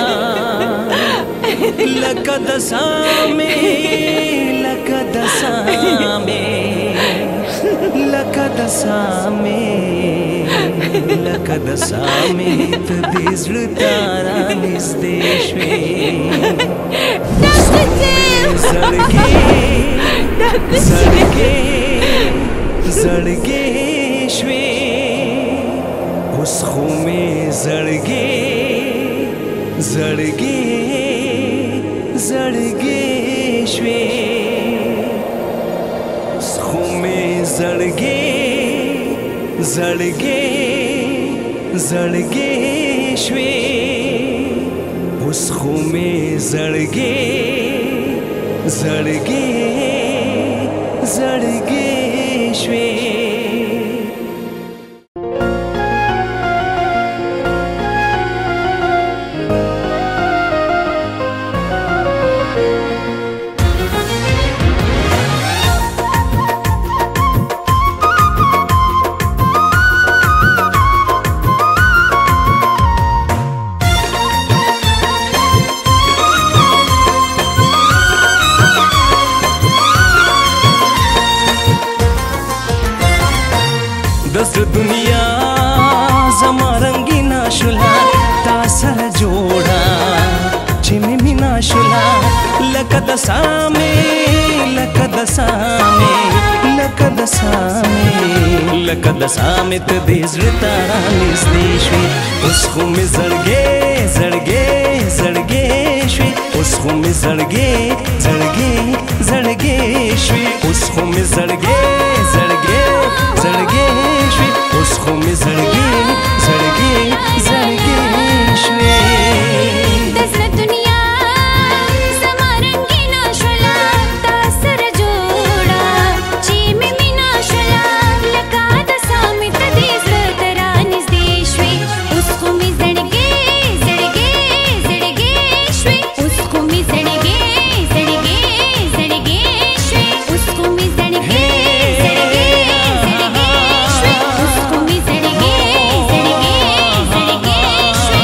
لکه د سامې لکه د سامې لکه د سامې لکه د سامې ته دې زړه ته رانږدې شوې زړګې زړګې زړګې شوې اوس خو مې زړګې زړګې زړګې شوې اوس خو مې زړګې زړګې زړګې شوې اوس خو مې زړګې زړګې زړګې شوې दस दुनिया जमा रंगीना शुला तासर जोड़ा चिमी मीना शुला लकद सामे लकद सामे लकद सामे लकद सामे ते देजरता निस्देशवी उसको में जड़गे जड़गे जड़गे श्वी उसको में जड़गे जड़गे जड़गे श्वी उसको में जड़गे जड़गे जड़गे उसको में जड़गे जड़गे जड़गे श्वे दसरा दुनिया समा रंगीना शुला तासर जोड़ा चीमी मीना शुला लका दसामी तदीस तरानिस देशवे उसको में जड़गे जड़गे जड़गे श्वे उसको में जड़गे जड़गे जड़गे श्वे उसको में जड़गे जड़गे जड़गे श्वे उसको में जड़गे जड़गे जड़गे श्वे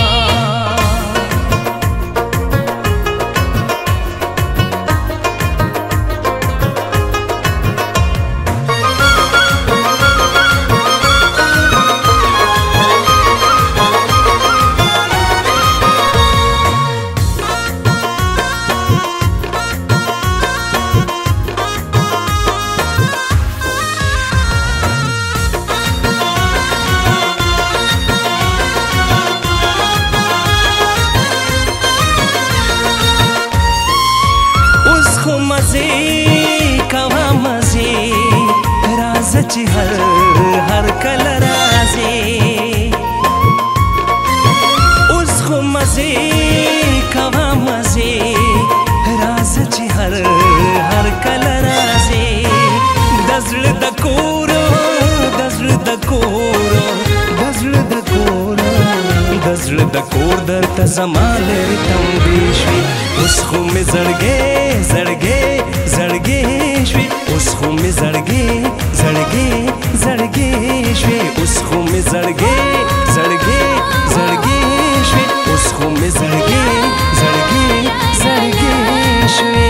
उसको मजे कवा मजे राजची हर हर कल राजे उसको मजे कवा मजे राजची हर हर कल राजे दजल दकोरो दजल दकोरो दजल दकोरो दजल दकोर दर तजमाल रितम बेशवी उसको में जड़गे जड़गे जड़गे श्वे उसको में जड़गे जड़गे जड़गे श्वे उसको में जड़गे जड़गे जड़गे श्वे उसको में जड़गे जड़गे जड़गे श्वे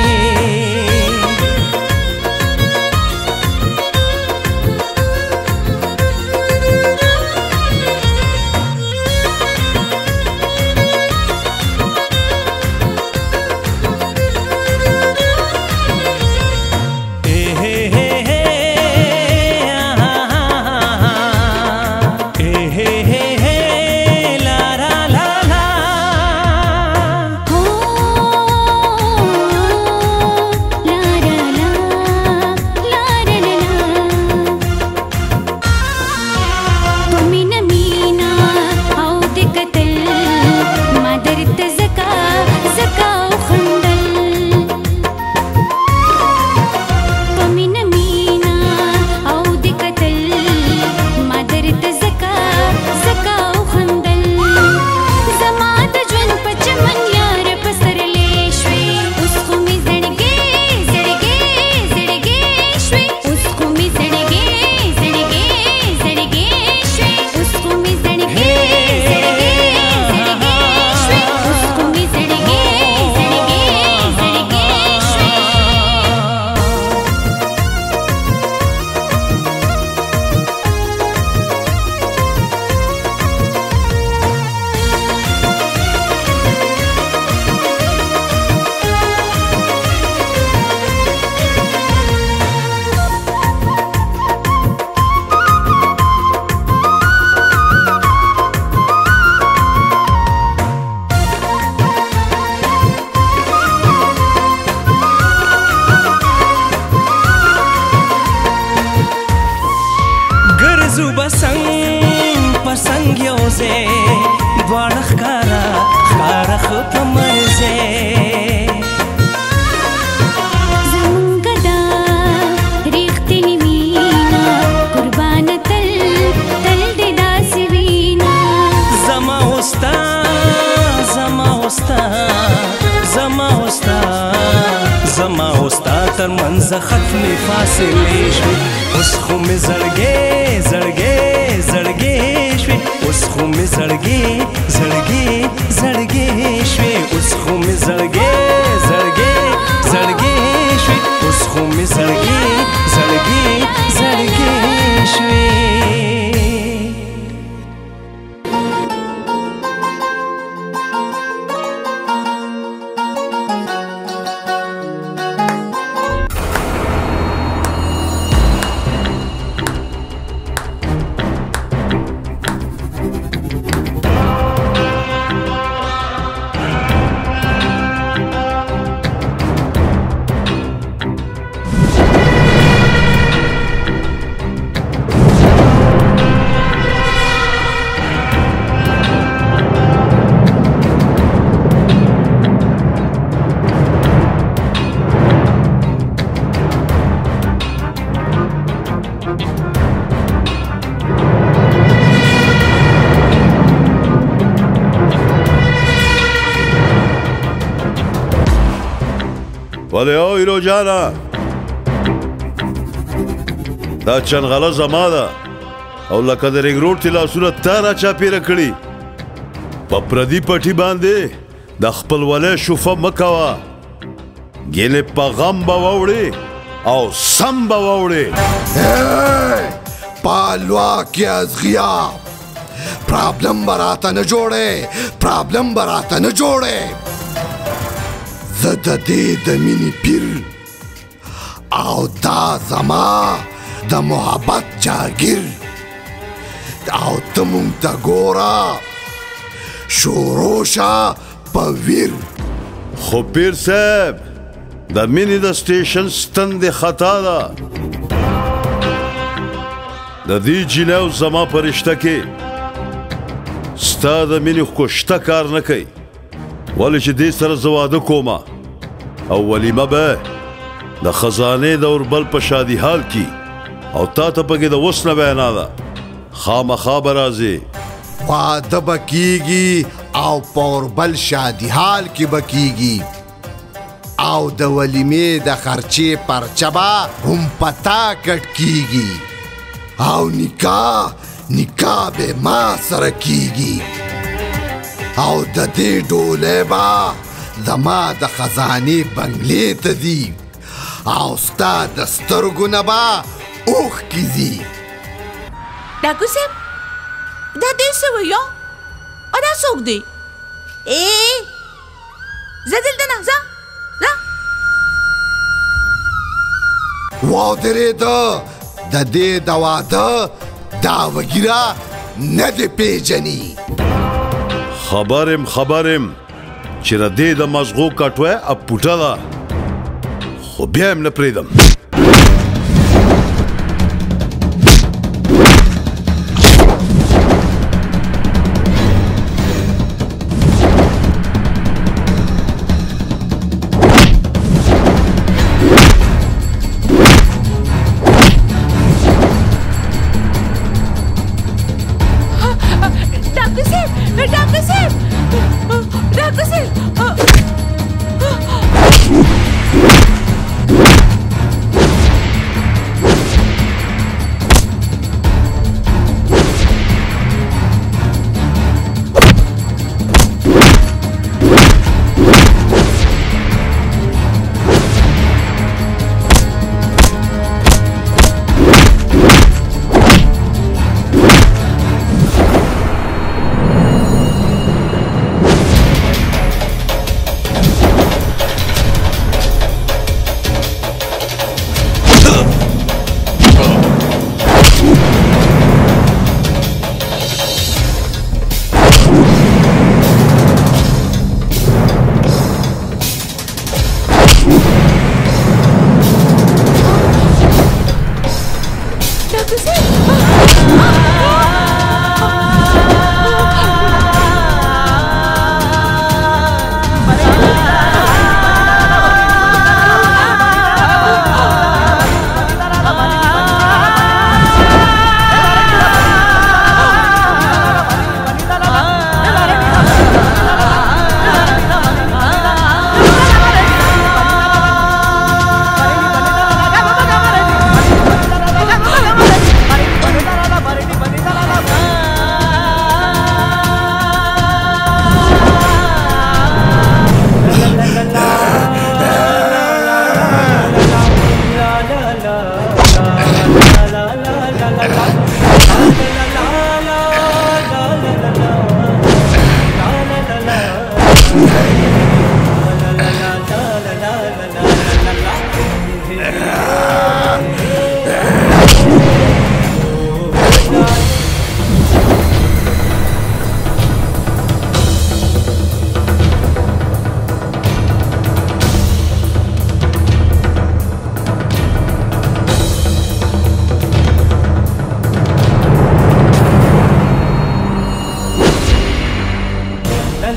زو بسنگ پسنگ یوزه دواړه ښکاره ښکاره ښه په مرزه زمونږ دا ریښتینې مینه قربانه تل تل دې داسې وینا زما اوستا زما اوستا زما اوستا زما اوستا تر منځ ختمې فاصلې شوې اوس خو مې زړګې زړګې زړګې شوې اوس خو مې زړګې زړګې زړګې شوې اوس خو مې زړګې زړګې زړګې شوې اوس خو مې زړګې زړګې زړګې شوې ولی او ایرو جانا دا چنغله زما ده او لکه د رنګ روډ تی لاسونه تا را چاپېره کړي په پردي پټي باندې د خپل ولی شوفه مه کوه ګیلې په غم به واوړې او سم به واوړې پالوا کې از غیاب پرابلم براته نه جوړې پرابلم براته نه جوړې زه د دې د مینې پیر او دا زما د محبت جاګیر او ته مونږ ته ګوره شروع شه په ویر خو پیر صاحب د مینې د سټیشن ستندې خطا ده د دې جینۍ او زما په رشته کې ستا د مینې خو شته کار نه کوي ولې چې دې سره زه واده کومه او ولیمه به د خزانې د اوربل په شادي حال کې او تا ته پکې د اوس نه وینا ده خامخا به راځې واده به کیږي او په اوربل شادي حال کې به کیږي او د ولیمې د خرچې پرچه به هم پتا کټ کیږي او نکاح به ما سره کیږي او د دې ډولۍ به زما د خزانې بنګلې ته ځي او ستا د سترګو نه به اوښکې ځي ډاکو صاحب دا دې څه وایو او دا څوک دی زه دلته نه ځه ودرېده د دې د واده دا وګیره نه دې پیژني خبرم چې د دې د مزغو کټوه اب پوټه ده خو بیا هم نه پرېږدم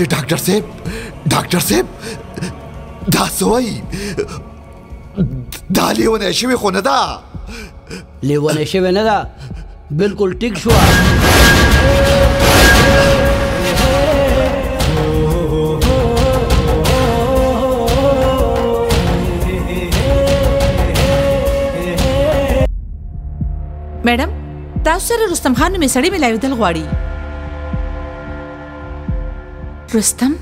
ولی ډاکټر صاحب دا سوی دا لیونی شوې خو نه ده لیونی شوې نه ده بالکل ټیک شوه میډم تاسو سره رستم خان نومې سړی ملاوېدل غواړي رستم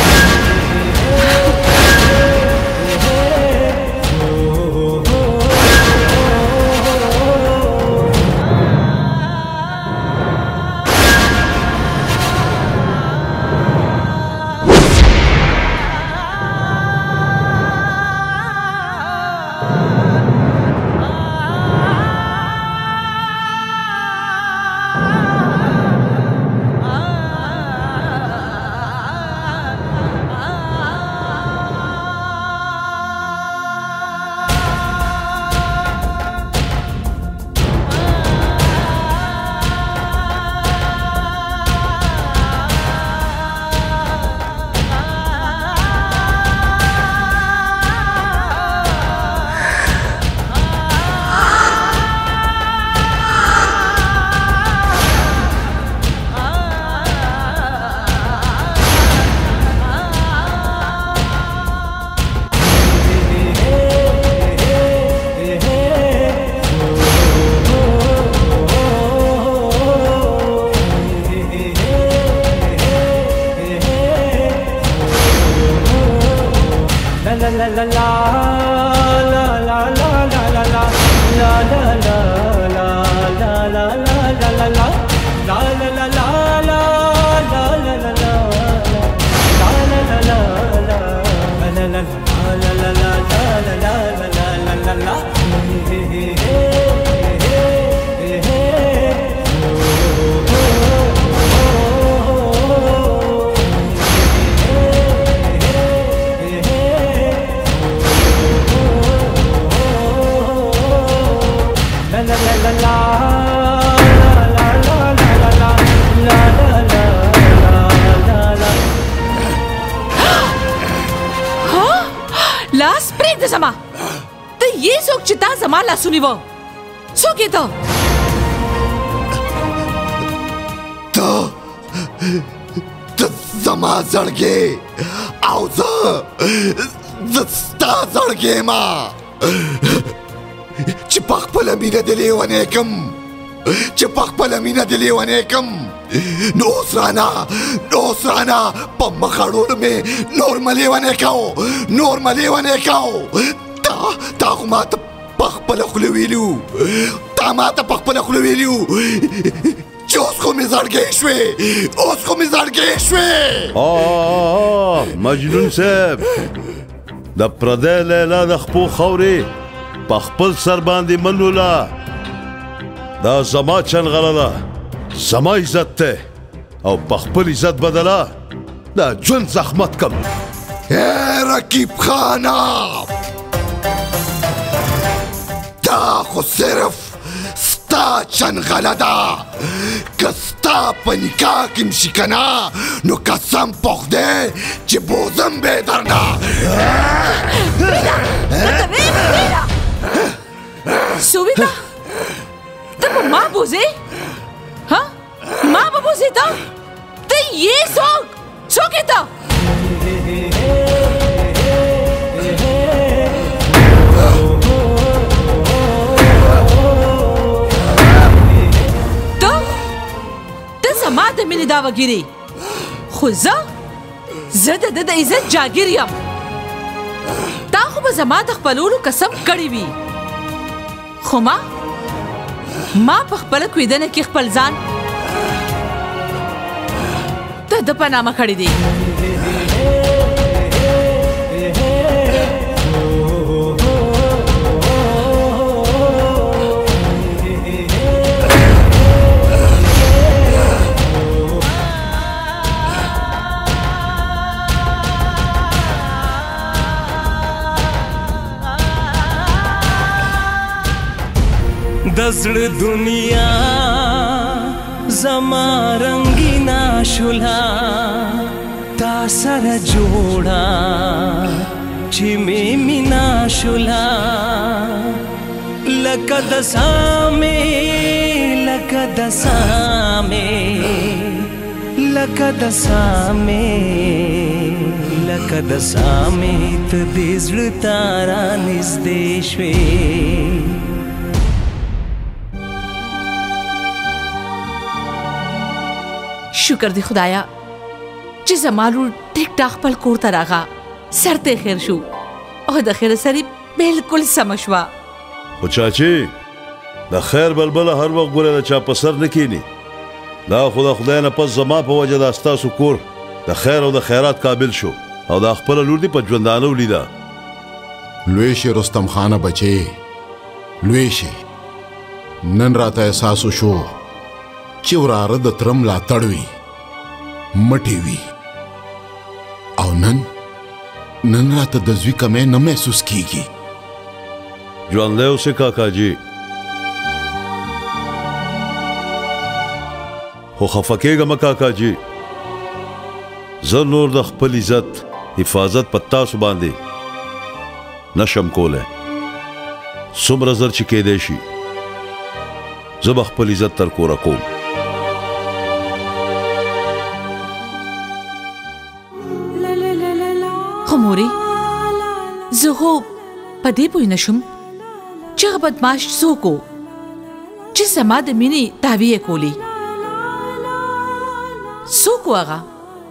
माला सुनी वो सो के तो जमा जड़गे आओ ज़स्ता जड़गे माँ चिपक पलमीना दिले वनेकम चिपक पलमीना दिले वनेकम नोसराना पम्मखाड़ों में नॉर्मली वनेकाओ ताकु मात पखपल खुलवीलू तामाता पखपल खुलवीलू उसको मिजाड़ के शवे मजनून साहब द प्रदे लैला द खपो खौरे पखपल सर बांधी मलूला दा जमा चन गलला जमा इज्जत ते और पखपल इज्जत बदला दा जुन जख्मत कम रकीब खाना خو صرف ستا چن غلدا کستا پنیکا کم شکنا نو قسم پخده چه بوزم بیدرنا سویتا تا پا ما بوزه؟ ها؟ ما با بوزه تا؟ تا یه سوکه تا؟ زما د مینې دا وګیري خو زه د عزت جاګیر یم تا خو به زما د خپلولو قسم کړی وي خو ما په خپله کویدنه کې خپل ځان د ده په نامه کړی دی दज़ड़ दुनिया जमा रंगीना शुला ता سره جوړه چې می مینا شولا لکه د سامې لکه د سامې لکه د سامې لکه د سامې ته دې زړه تارا نږدې شوې شکر دی خدایا چې زما لور ټیک ټاک خپل کور ته راغله سر ته خیر شو او د خیر سره بالکل سم شوه او چاچی د خیر بلبله هر وخت ګوره د چا په سر نه کینی دا خو د خدای نه پس زما په وجه د ستاسو کور د خیر او د خیرات قابل شو او د خپله لور دې په ژوندانه ولیده لوی شي رستم خانه بچې لوی شي نن راته احساس وشو چې وراره د ترم ملاتړ وي مټې وي او نن راته د زوی کمی نه محسوس کیږي ژوندی اوسې کاکا جي خو خفه کېږه مه کاکا جي زه نور د خپل عزت حفاظت په تاسو باندې نشم کولی څومره زر چې کېدی شي زه به خپل عزت تر کوره کوم خو مورې زه خو په دې پوه نه شوم چې هغه بدماش څوک و چې زما د مینې دعوې یې کولې څوک و هغه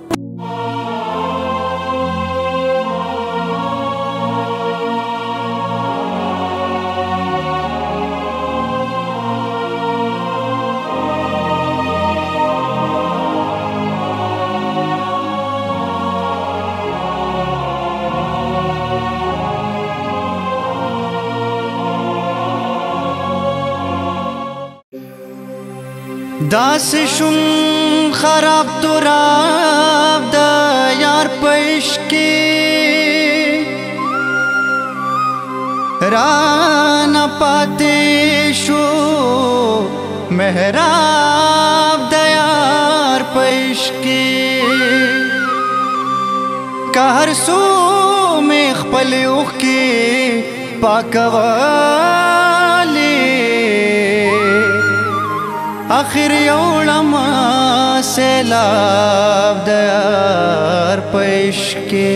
داس شم خراب تراب د یار پشکی رانا پاتے شو محراب د یار پشکی کار سو میں خپل اوخ کی پاکوالی آخر یوړم سیلاب د یار پشکی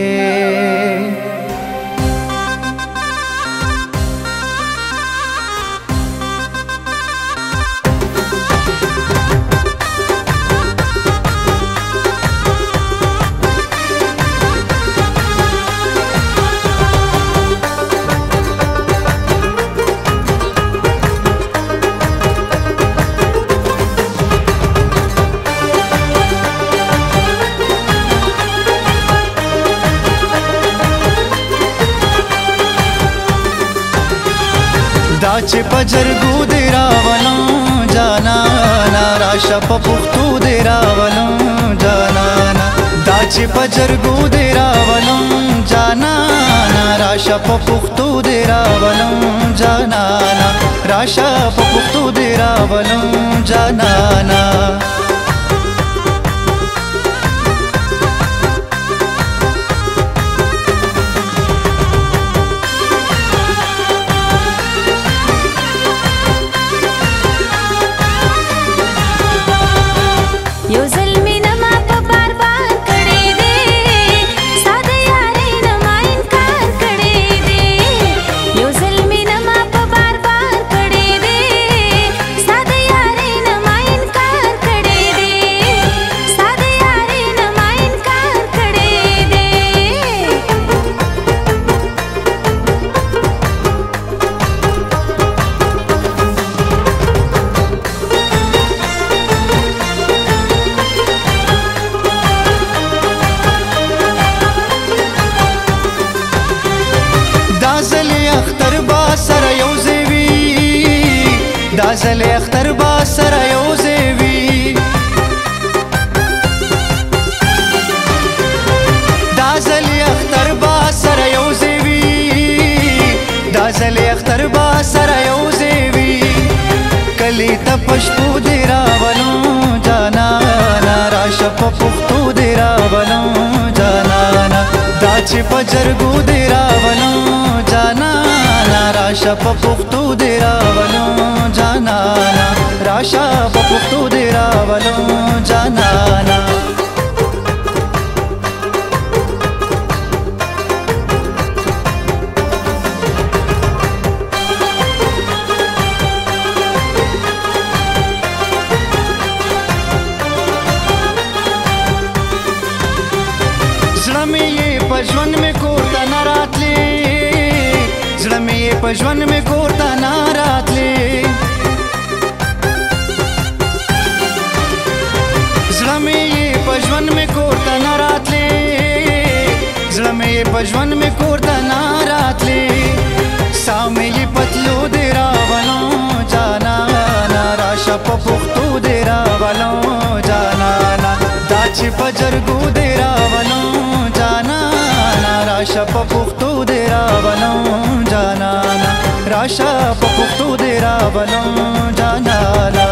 چې پجرګو دی راولم جانانا راشه په پښتو دی راولم جانانا دا چې پجرګو دی راولم جانانا راشه په پښتو دی راولم جانانا راشه په پښتو دی راولم جانانا دازل اختر با سره یوځای وي دازل اختر با سره یوځای وي دازل اختر با سره یوځای وي کلی ته پښتو دی راولم جانانا راشه په پښتو دی راولم جانانا چې په جرګو دې راولم جانانا راشه په پښتو دې راولم جانانا راشه په پښتو دې راولم جانانا ژوند می کورته نه راتلی زړه مې په ژوند می کورته نه راتلی زړه مې په ژوند می کورته نه راتلی زړه مې په ژوند می کورته نه راتلی ساه مې پتلو دې راولم جانانا راشه په پښتو دې راولم جانانا دا چې په جرګو دې راولم راشه په پښتو دې راولم جانانا راشه په پښتو دې راولم جانانا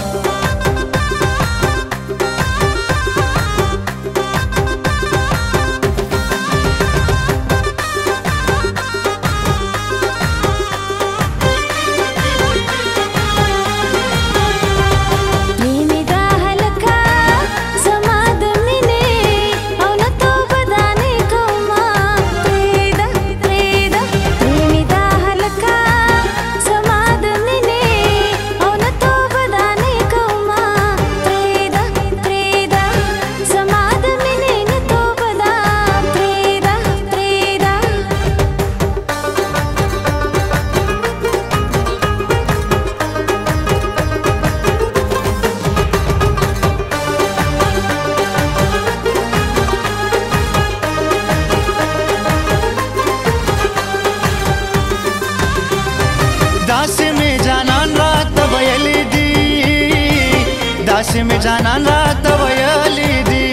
داسې مې جانان راته ویلي دي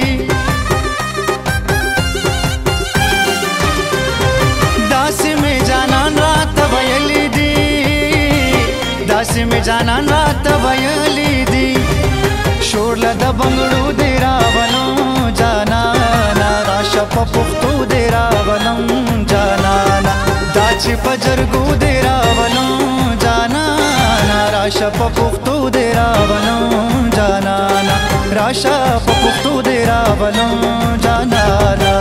داسې مې جانان راته ویلي دي داسې مې جانان راته ویلي دي شور له د بنګړو دې راولم جانانا راشه په پښتو دې راولم جانانا دا چې په جرګو دې راولم جانانا راشه په پښتو دې راولم جانانا راشه په پښتو دې راولم جانانا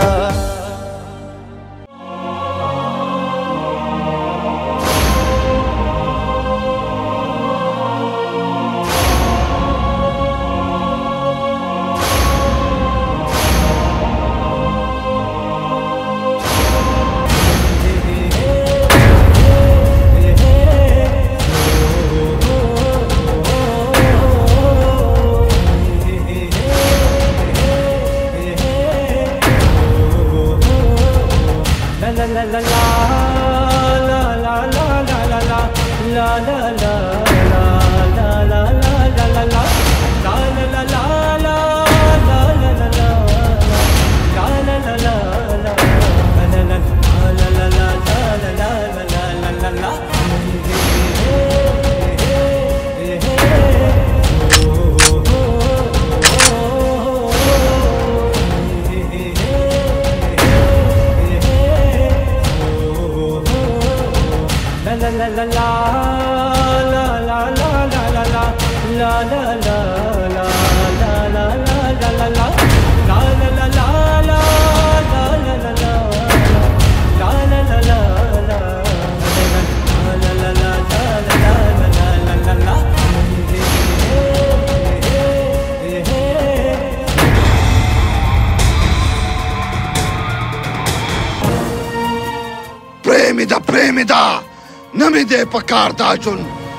پریمدا نمی دې پکار دا جون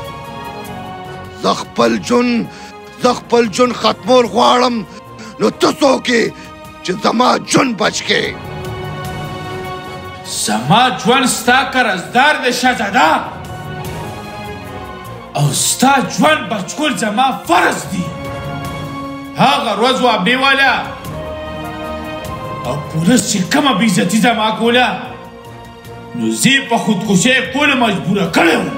زخپل جون ختمول غواړم نو تاسو کې چې زما جون بچ کې زما ژوند ستا قرضدار دی شهزاده او ستا ژوند بچکول زما فرض دی هغه ورځ وابې والا او پولیس چې کومه بېعزتي زما کوله نو زه په خودکشۍ کولو مجبوره کړی وم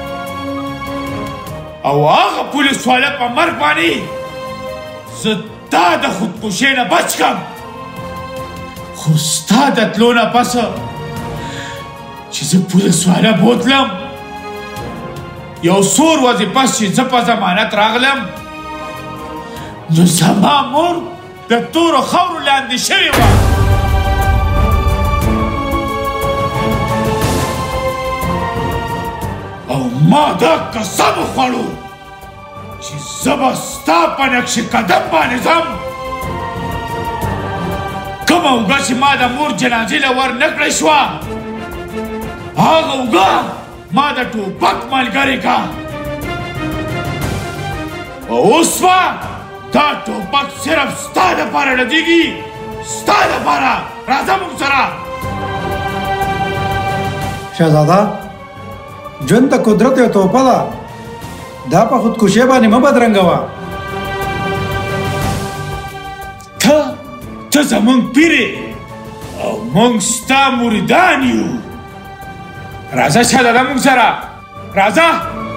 او هغه پولیس والا په مرګ باندې زه تا د خودکشۍ نه بچ کړم خو ستا د تلو نه پسه چې زه پولیس والا بوتلم یو څو ورځې پس چې زه په ضمانت راغلم نو زما مور د تورو خاورو لاندې شوې وه او ما دا قسم وخوړو چې زه به ستا په نقش قدم باندې ځم کومه اوږه چې ما د مور جنازې له ور نه کړی شوه هغه اوږه ما د ټوپک ملګرې کا او اوس به دا ټوپک صرف ستا دپاره ډزېږي ستا دپاره راځه موږ سره شهزاده ژوند د قدرت یو تحفه ده دا په خودکشۍ باندې مه بدرنګوه ته زمونږ پیر او موږ ستا مریدان یو راځه شهزاده موږ سره راځه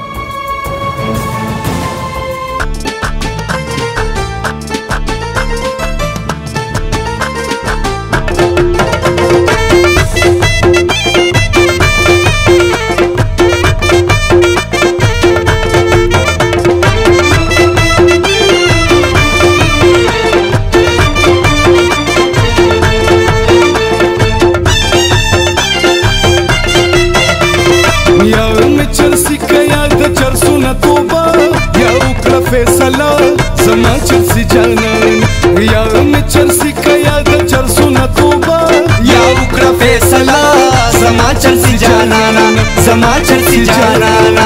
زما چرسی جانان یا می چرسی کیا د چرسو نه توبه یا وکړه فیصله زما چرسی جانانا زما چرسی جانانا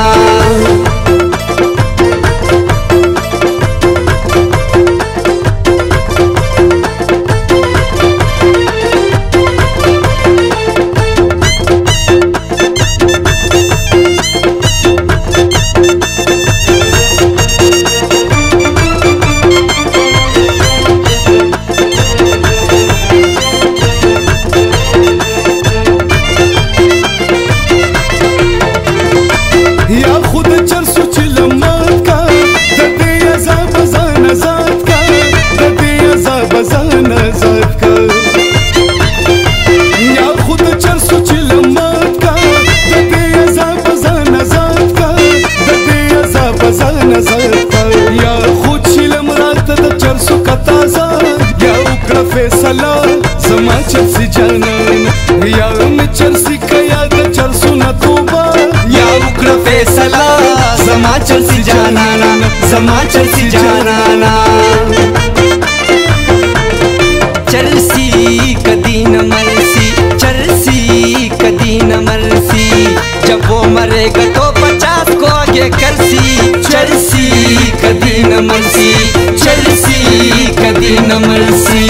زما چرسی جانان یا می چرسی کیا د چرسو نه توبه یا وکړه فیصله زما چرسی جانانا زما چرسی جانانا چرسی کدی نہ مرسی چرسی کدی نہ مرسی جب وہ مرے گا تو 50 کو آگے کرسی چرسی کدی نہ مرسی چرسی کدی نہ مرسی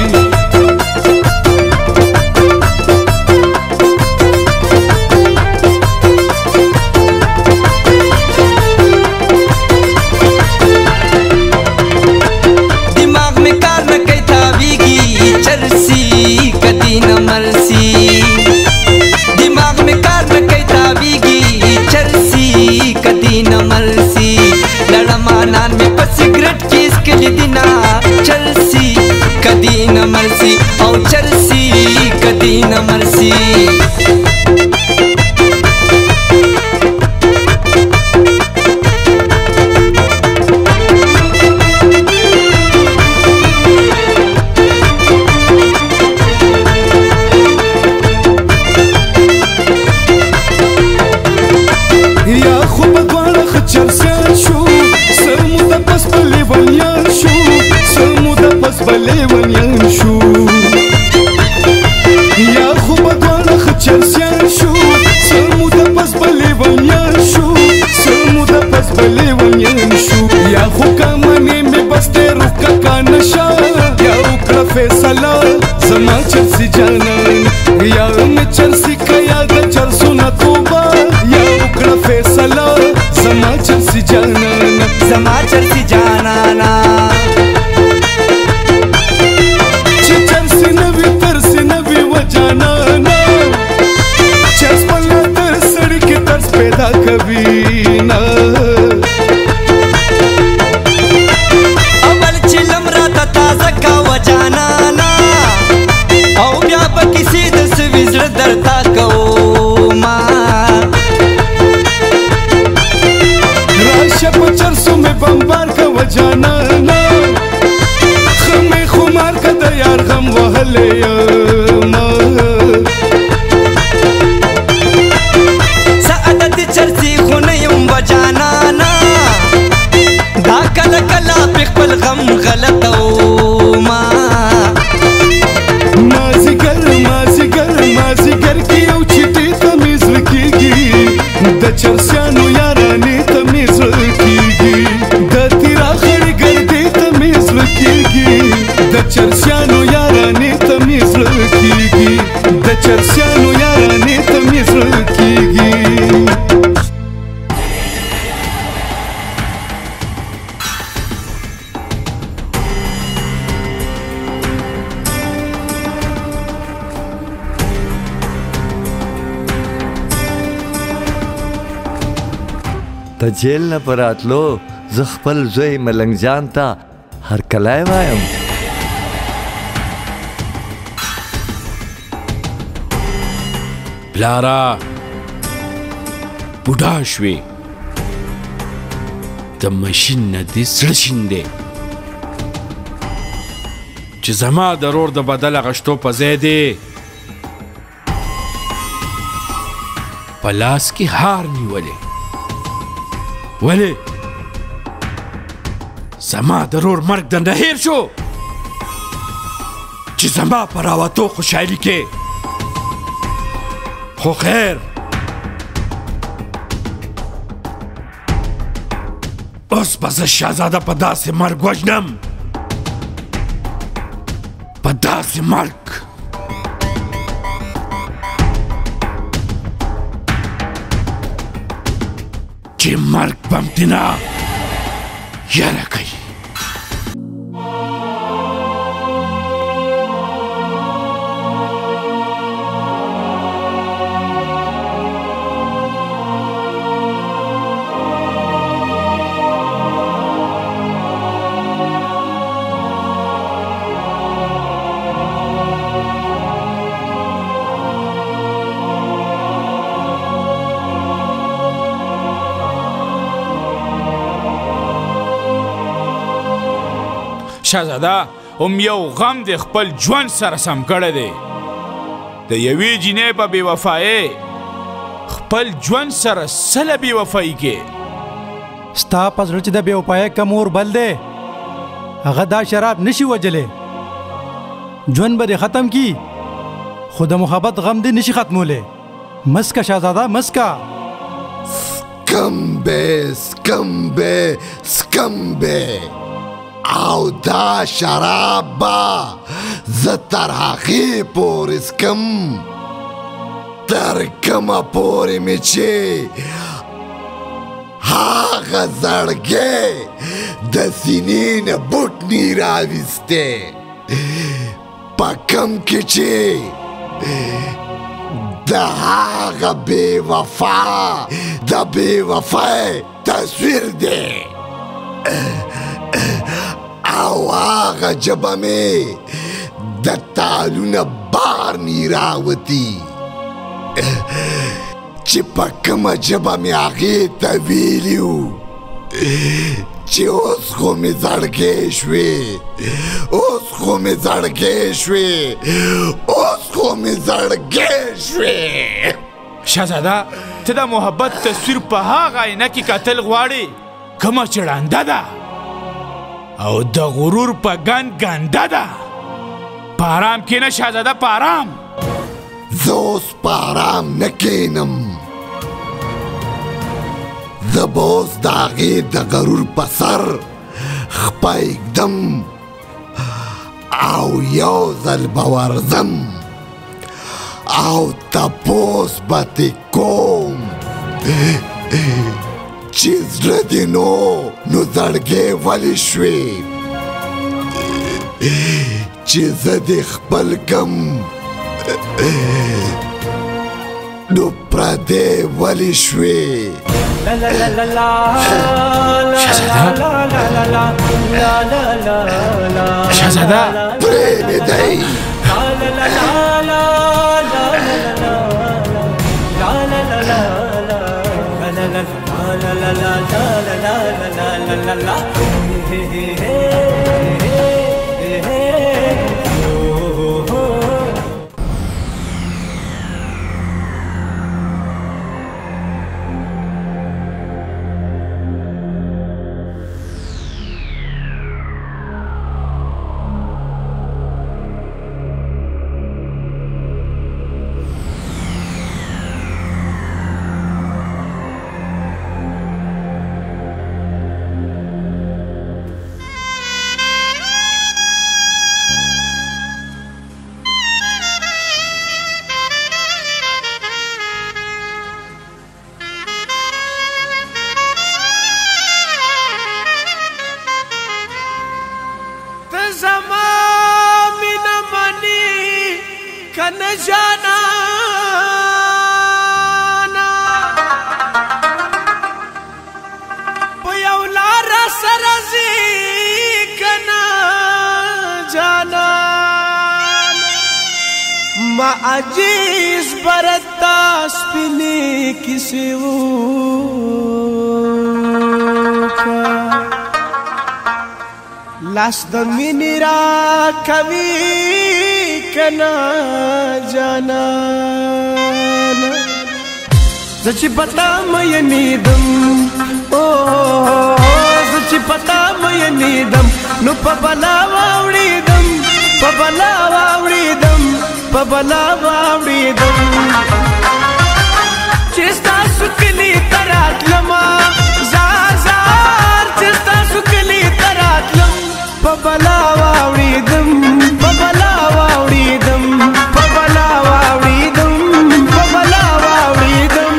कदी न मरसी औ चरसी कदी न मरसी या खूब द्वारा चरसे शो सरमुद पस बलेवनिया शो सरमुद पस बलेवनिया शो या खूब द्वारा चरसे शो सरमुद पस बलेवनिया शो सरमुद पस बलेवनिया शो या हुक्मने में बसते रुका का नशा या उकरा फैसला زما چرسی جانان یا می چرسی کیا د چرسو نه توبه یا وکړه فیصله زما چرسی جانان زما چرسی جانانا چې چرسی نوی ترسی نوی و جانانا چرس پلا تر سړی کې ترس پیدا کوي نه اول چلم را تازه کا و جانانا او که د یار غم وهلی یم سعادت چرسی خو نه یم بجانانا دا کله کله په خپل غم غلطوما مازیګر کې یو چټي ته مې زړه کېږي د چرسیانو یارانې ته مې زړه کېږي د تیرا خړې ګردې ته مې زړه کېږي د چرسیانو یارانې ته مې زړه کېږي د چرسیانو یارانې ته مې زړه کېږي د جیل نه په راتلو زه خپل زوی ملنګ جان ته هرکلی وایم پلارا بوډا شوې د ماشین نه دې زړه شین دی چې زما د رور د بدل غشتو په ځای دی په لاس کې هار نیولې ولې زما د رور مرګ دنده هیر شو چې زما په راوتو خوشحالي کې خو خیر اوس به زه شهزاده په داسې مرګ وژنم په داسې مرګ چې مرګ به م تېنه یره کوي شهزاده هم یو غم د خپل ژوند سره سم کړی دی د یوې جینۍ په بېوفایۍ خپل ژوند سره سله بېوفایي کې ستا په زړه چې د بېوفایۍ کم اور بل دی هغه دا شراب نشي وجلی ژوند به دې ختم کی خو د محبت غم دې نشي ختمولی مسکه شهزاده مسکه سکمبه او دا شراب با زه تر هغې پورې څکم تر کومه پورې مې چې هغه زړګی د سینې نه بوټني راویستی په کوم کې چې د هغه بې وفا د بې وفای تصویر دی او هغه جبه مې د تالونه بار نی راوتي چې په کومه ژبه مې هغې ته ویلي وو چې اوس خو مې زړګی شوې شهزاده ته د محبت تصویر په هغه عینه کې کتل غواړې کومه چې ړنده ده او د غرور په ګنده ده په ارام کښېنه شهزاده په ارام زه اوس په ارام نه کښېنم زه به اوس د هغې د غرور په سر خپه ایږدم او یو ځل به ورځم او تپوس به ترې کوم چې زړه دې نو زړګی ولې شوې چې زه دې خپل کم نو پردی ولې شوې شهزاده پرېږدی la la la ما عجیز برتا سپینې کیسې وکړه لاس د مینې راکوي کنه جانانه زه چې پتا مینېدم زه چې پتا مینېدم نو په بلا واوړېدم په بلا واوړېدم په بلا واوړېدم چې ستاسو کلي ته راتلمه زار زار چې ستاسو کلي ته راتلم په بلا واوړېدم په بلا واوړېدم په بلا واوړېدم په بلا واوړېدم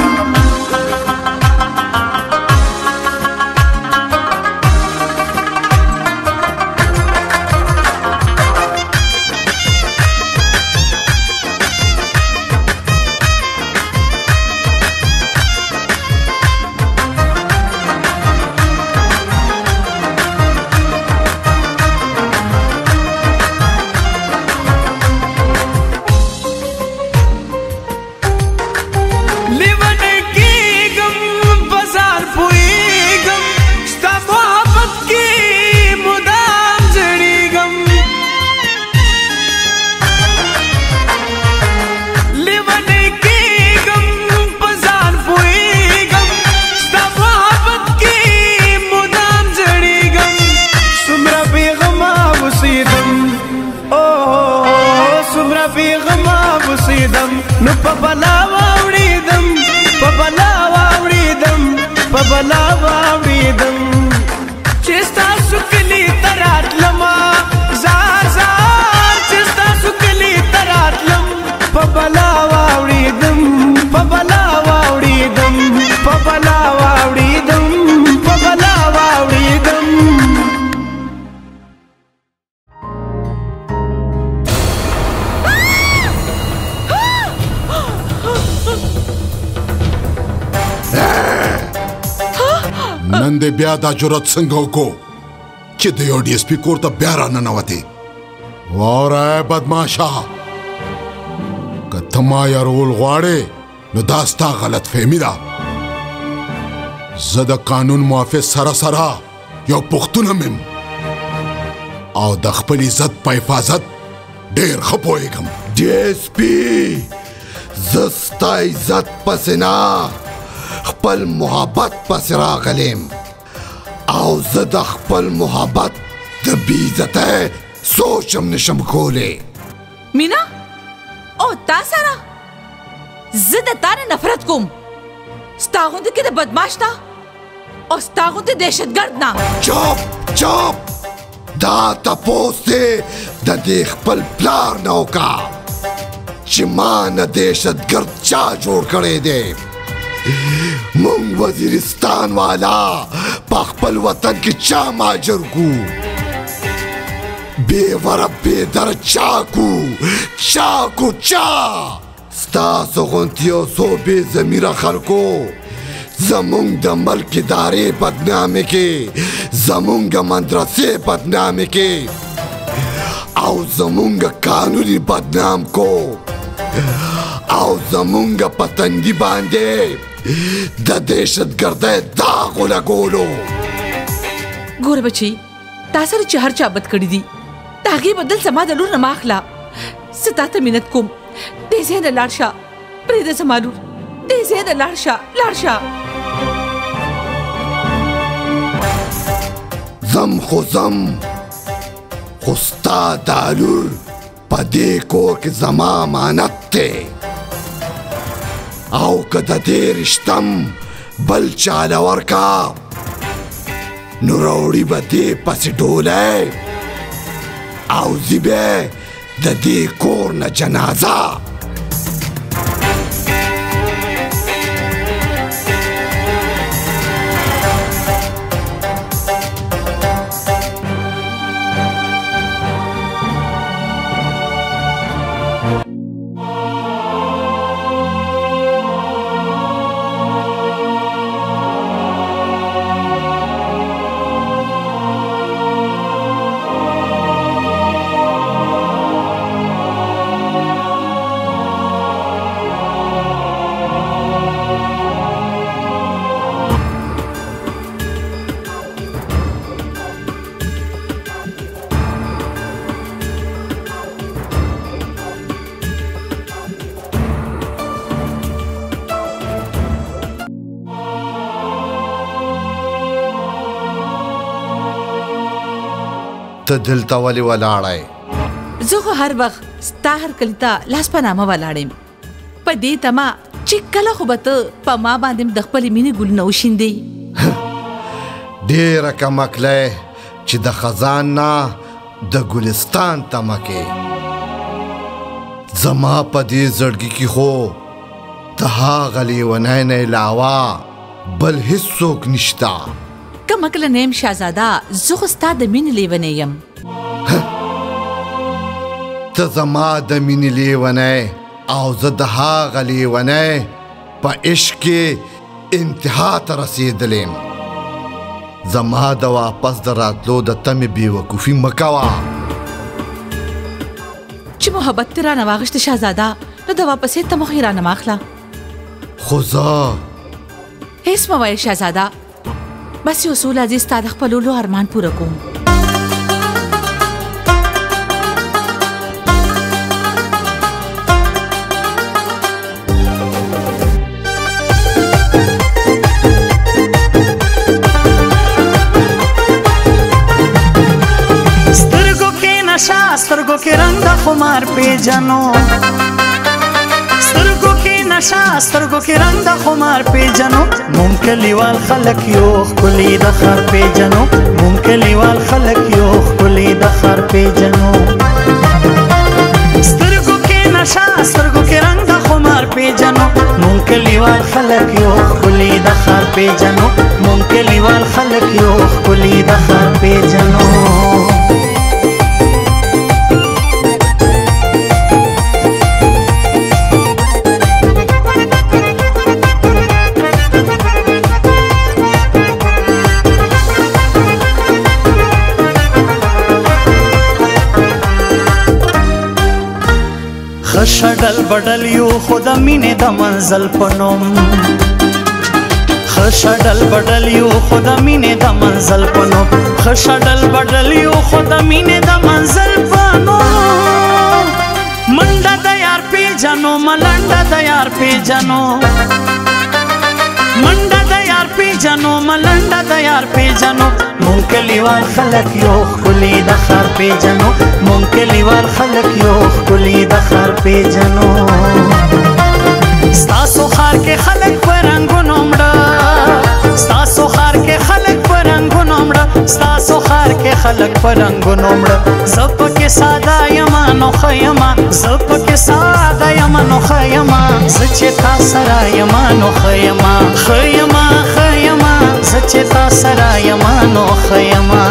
نو په بلا واوړېدم په بلا واوړېدم په بلا واوړېدم چې ستاسو کلي ته راتلمه زار زار چې ستاسو کلي ته راتلم په بلا واوړېدم په بلا واوړېدم په بلا واوړېدم په بلا واوړېدم نن دې بیا دا جرأت څنګه وکړو چې د یو ډي اس پي کور ته بیا راننوتې واوره بدماشه که ته ما یارول غواړې نو دا ستا غلط فهمي ده زه د قانون موافق سره سره یو پښتون هم یم او د خپل عزت په حفاظت ډېر ښه پوهېږم ډي اس پي زه ستا عزت پسې نه خپل محبت پسې راغلیم او زه د خپل محبت د بې عزتۍ سوچ هم نشم کولی مینا او تا سره زه د تا نه نفرت کوم ستا غوندې کې د بدماش نه او ستا غوندې دهشتګرد نه چپ چپ دا تپوس دی د دې خپل پلار نه وکړه چې ما نه دهشتګرد چا جوړ کړی دی مونږ وزیرستان والا په خپل وطن کې چا ماجر کو بے ورب بے در چاکو چاکو چا ستاسو غونتیو سو بے ضمیره خلکو زمونږ د ملک ادارې بدنامې کې زمونږ مدرسې بدنامې کې او زمونږ قانوني بدنام کو او زمونږ په تندي باندې د دهشتګردۍ داغ ولګولو ګوره بچي تا سره چې هر چا بد کړي دي د هغې بدل زما د لور نه مه اخله زه تا ته منت کوم دې ځای نه لاړ شه پرېږده زما لور دې ځای نه لاړ شه لاړ شه زم خو زم خو ستا دا لور په دې کور کې زما امانت دی او که د دې رشتم بل چاله ورکا نو راوړي به دې پسې ډولی او ځي به د دې کور نه جنازه ته دلته ولې ولاړی؟ زه خو هر وخت ستا هر کلي ته لاس په نامه ولاړ یم په دې تمه چې کله خو به ته په ما باندې د خپلې مینې ګلونه وشیندې. ډېره کمکلی چې د خزان نه د ګلستان تمه کې. زما په دې زړګي کې خو د هغه لیونی نه علاوه بل هیڅوک نشته. که مکله نه یم شهزاده، زه خو ستا د مینې لیونی یم. ته زما د مینې لیونی او زه د هغه لیونی په عشق کې انتها ته رسېدلی یم. زما د واپس د راتلو د تمې بېوقوفي مه کوه. چې محبت دې رانه واغېشته شهزاده، نو د واپسې تمه خو یې رانه مه اخله. خو زه هېڅ مه وایه شهزاده، بس یو څو لحظې ستا د خپلولو ارمان پوره کوم. سترګو کې رنگ د خمار پیجنو، سترګو کې نشه سترګو کې رنگ د خمار پیجنو. مونږ کلیوال خلک یو ښکلي د ښار پیجنو، مونږ کلیوال خلک یو ښکلي د ښار پیجنو. سترګو کې نشه سترګو کې رنگ د خمار پیجنو، مونږ کلیوال خلک یو ښکلي د ښار پیجنو، مونږ کلیوال خلک یو ښکلي د ښار پیجنو. خشډل بډل یو خود مینې د منزل پنوم، خشډل بډل یو خود مینې د منزل پنوم، خشډل بډل یو خود مینې د منزل پنوم. منډه د یار پیجنو ملنډه د یار پیجنو، منډه د یار پیجنو ملنډه د یار پیجنو. مونږ کلیوال خلک یو ښکلي د ښار پیجنو، مونږ کلیوال خلک یو ښکلي د ښار پیجنو. ستاسو ښار کې خلک په رنګونو مړه، ستاسو ښار کې خلک په رنګونو مړه، ستاسو ښار کې خلک په رنګونو مړه. زه پکې ساده یمه نو ښه یمه، زه پکې ساده یمه نو ښه یمه، زه چې تا سره یمه نو ښه یمه، ښه یمه ښه یمه، زه چې تا سره یمه نو ښه یمه.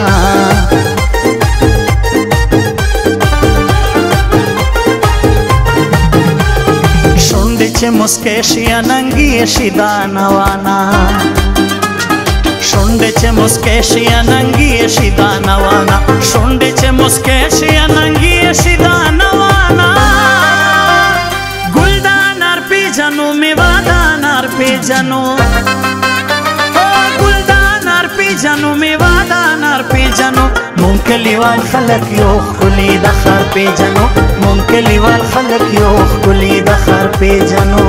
شونډې چې مسکې شي اننګې شي دا نوانا، شونډې چې مسکې شي اننګې شي دا نوانا، شونډې چې مسکې شي اننګې شي دا نوانا. ګل د انار پیجنو میوه د انار پیجنو، ګل د انار پیجنو میوه د انار پیجنو. مونږ کلیوال خلک یو ښکلي د ښار پیجنو، مونږ کلیوال خلک یو ښکلي د ښار پیجنو.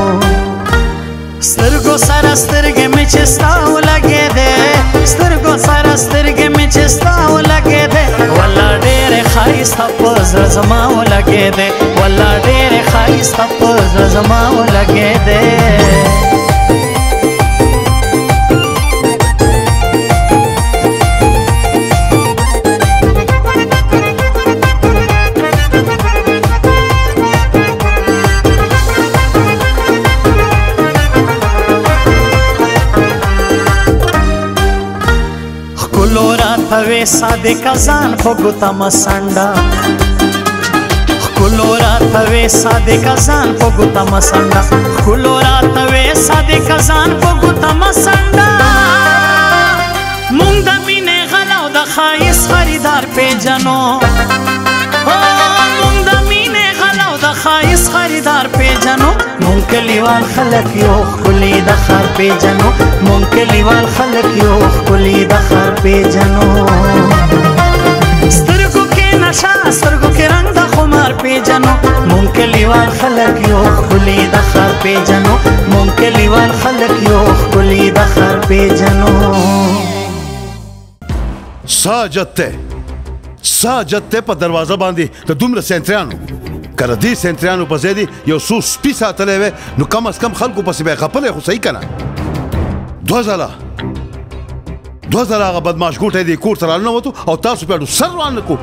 سترګو سره سترګې مې چې ستا ولګېدې، سترګو سره سترګې مې چې ستا ولګېدې. والله ډېرې ښایسته په زړه زما ولګېدې، والله ډېرې ښایسته په زړه زما ولګېدې. ښکلو ساده کزان په ګوته مسنډه، ښکلو راته وې ساده کزان په ګوته مسنډه، ښکلو راته وې ساده کزان په ګوته مسنډه. مونږ د مینې غله او د ښایست خریدار پیژنو، مونږ د مینې غله او د ښایست خریدار پیژنو. مونږ کلیوال خلک یو ښکلي د ښار پیژنو، مونږ کلیوال خلک یو ښکلي د ښار پیژنو. سترګو کې نشه سترګو کې رنګ د خمار پیژنو، مونږ کلیوال خلک یو ښکلي د ښار پیژنو، مونږ کلیوال خلک یو ښکلي د ښار پیژنو. ساجت ته ساجت ته په دروازه باندې د دومره سنتریانو کله دې سنتریانو په ځای دي یو څو سپي ساتلی وی نو کم از کم خلکو پسې به یې خپلی خو صحیح که نه 2 ځله هغه بدماش ګوټی دې کور ته راننوتو او تاسو پې سر روان نه کړو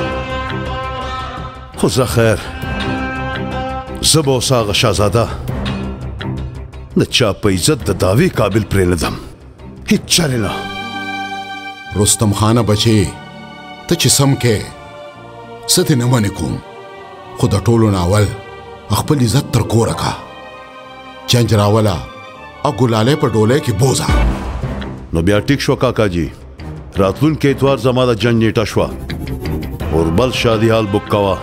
خو زه خیر زه به اوس هغه شهزاده د چا په عزت د دعوې قابل پرېږدم هېڅ چرې نه رستم خانه بچې ته چې سم کې څه دې نه منې کوم خو د ټولو نه اول خپل عزت تر کوره کا چنج راوله او ګلالۍ په ډولۍ کې بوزه نو بیا ټیک شو کاکا جی راتلونکي اتوار زما د جنګ نیټه شوه اوربل شادي حال بک کوه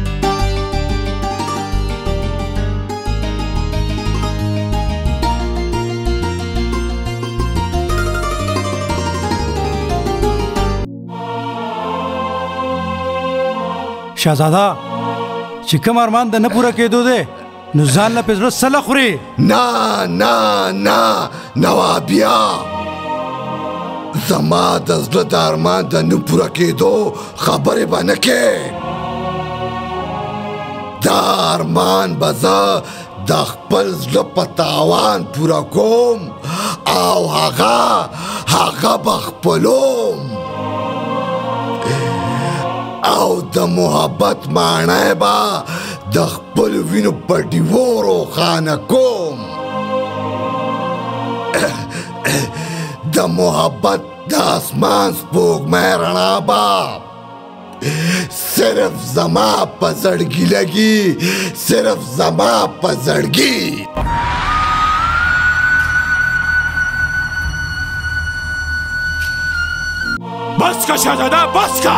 شهزاده چې کوم ارمان د نه پوره کېدو دی نو ځان له پې زړه سله خوري نه نه نه نوابیا زما د زړه د ارمان د نه پوره کېدو خبرې به نه کې دا ارمان به زه د خپل زړه په تاوان پوره کوم او هغه به خپلوم او د محبت معنی به د خپل وینو په ډیوو روښانه کوم د محبت د اسمان سپوږمۍ رڼا به صرف زما په زړګي لګي صرف زما په زړګي بس کا شهزاده بس کا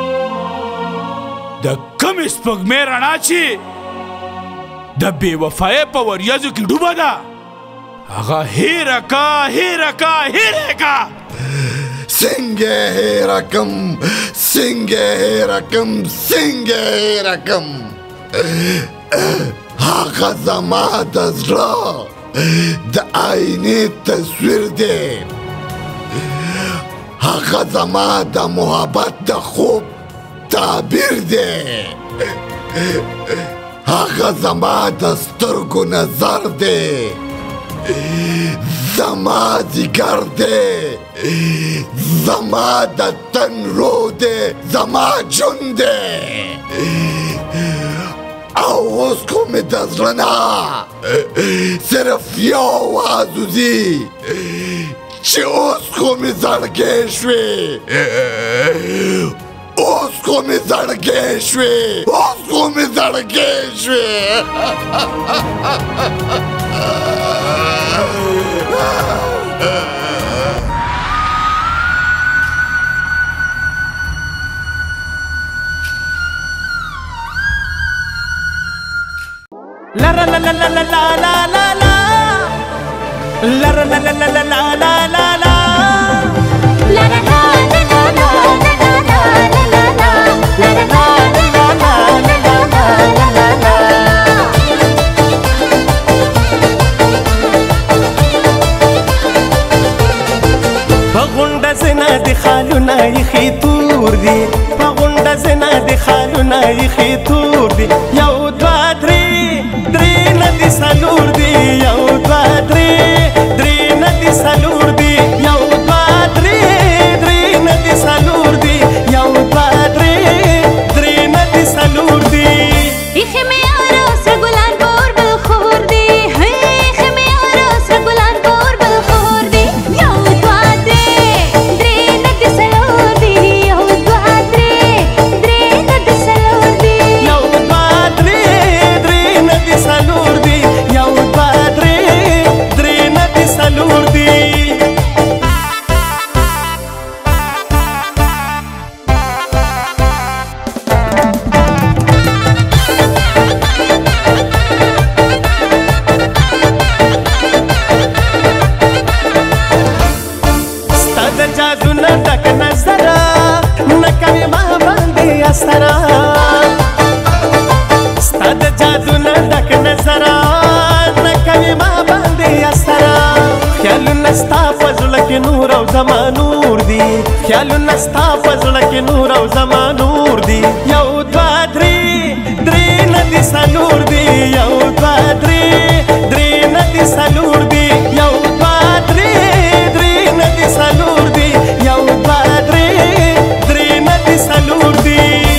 د کمې سپوږمۍ رڼا چې د بې وفایۍ په وریځو کې ډوبه ده هغه هیره کا هیره کا هیره کا څنګه هیره کم څنګه هیره کم څنګه هیره کم هغه زما د زړه د آینې تصویر دی هغه زما د محبت د خوب تعبیر دی هغه زما د سترګو نظر دی زما ځیګر دی زما د تن روح دی زما ژوند دی او اوس خو مې د زړه نه صرف یو اواز وځي چې اوس خو مې زړګی شوې اوس خو مې زړګی شوې اوس خو مې زړګی شوې La la la la la la la la la la La la la la la la la la la la La la la la la la la la la La la la la la la la la پغونډه زنا د خالونه یخې تور دي پغونډه زنا د خالونه یخې تور دي یو دوه درې نه دي څلور دي یو دوه درې نه دي څلور دي یو دوه درې نه دي څلور دي یو دوه درې نه دي څلور دي ایخې مې یارو سره ګلان کور بل خور دي ایخې مې یارو سره ګلان کور بل خور دي یو دوه درې نه دي څلور دي یو دوه درې نه دي څلور دي یو دوه درې نه دي څلور دي یو دوه درې نه دي څلور دي ستا د جادو نه ډک نظره نه کوي ما باندې اثره ستا د جادو نه ډک نظره نه کوي ما باندې اثره خیالونه ستا په زړه کې نور او زما نور دي دي خیالونه ستا په زړه کې نور او زما نور دي یو دوه درې درې نه دي څلور دي یو دوه درې درې نه دي څلور دي یو دوه درې درې نه دي څلور دي یو دوه درې درې نه دي څلور دي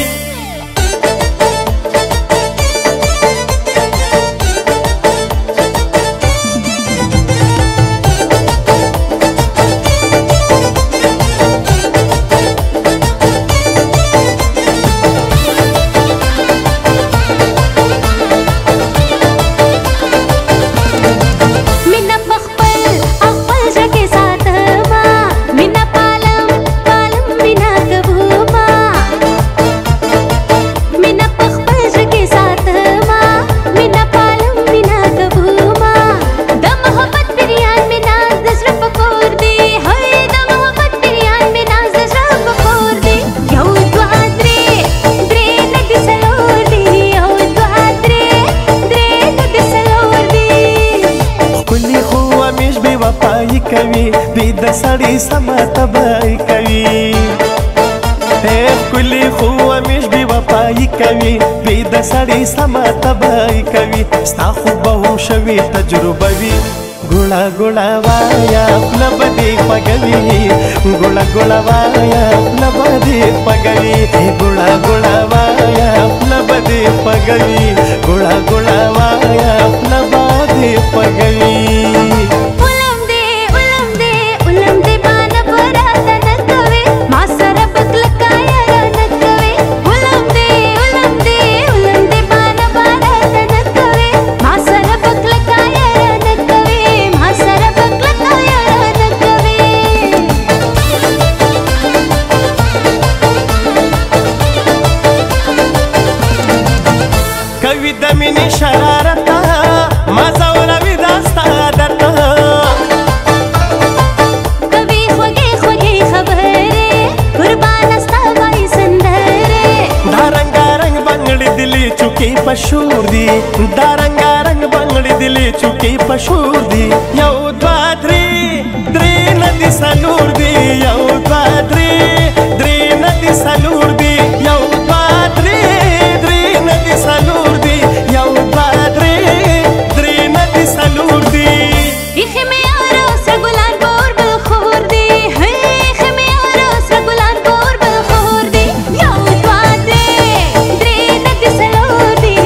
سړی سما تباہی کوي ښکلي خو همیش بې وفایي کوي بې د سړی سما تباہی کوي ستا خو به هم شوې تجربه وي ګوړه ګوړه وایا خوله به دې خوږوي ګوړه ګوړه وایا خوله به دې خوږوي ګوړه ګوړه وایا خوله به دې خوږوي ګوړه ګوړه وایا خوله به دې خوږوي پشور دی دا رنگارنگ بنگڑی دلی چوکی پشور دی یو دوا درې درې نه دي څلور دي یو دوا درې درې نه دي څلور دي یو دوا درې درې نه دي څلور دي یو دوا درې درې نه دي څلور دي ایخي مې یارو سره ګلان کور بل خور دي ایخي مې یارو سره ګلان کور بل خور دي یو دوا درې درې نه دي څلور دي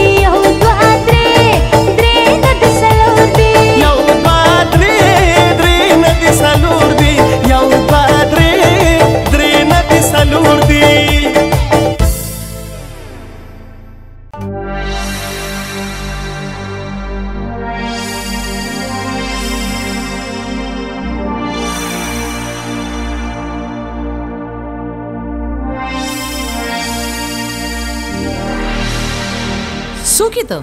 څوک ته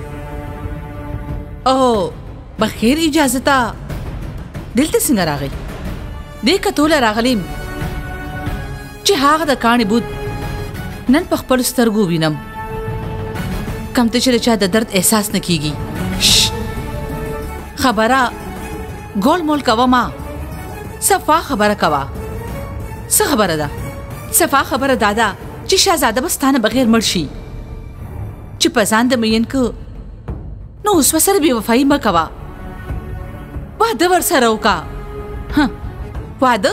او بخیر اجازه تا دلته څنګه راغی دې کتوله راغلیم چې هغه د کاڼي بود نن په خپل سترګو وینم کم ته چې چا د درد احساس نه کیږي خبره ګول مول کوا ما صفا خبره کوا څه خبره ده صفا خبره دادا چې شهزاده بستانه بغیر مرشي چې پسند مین کو نو اوس وسره بي وفای مکوا واده ور سره وکا واده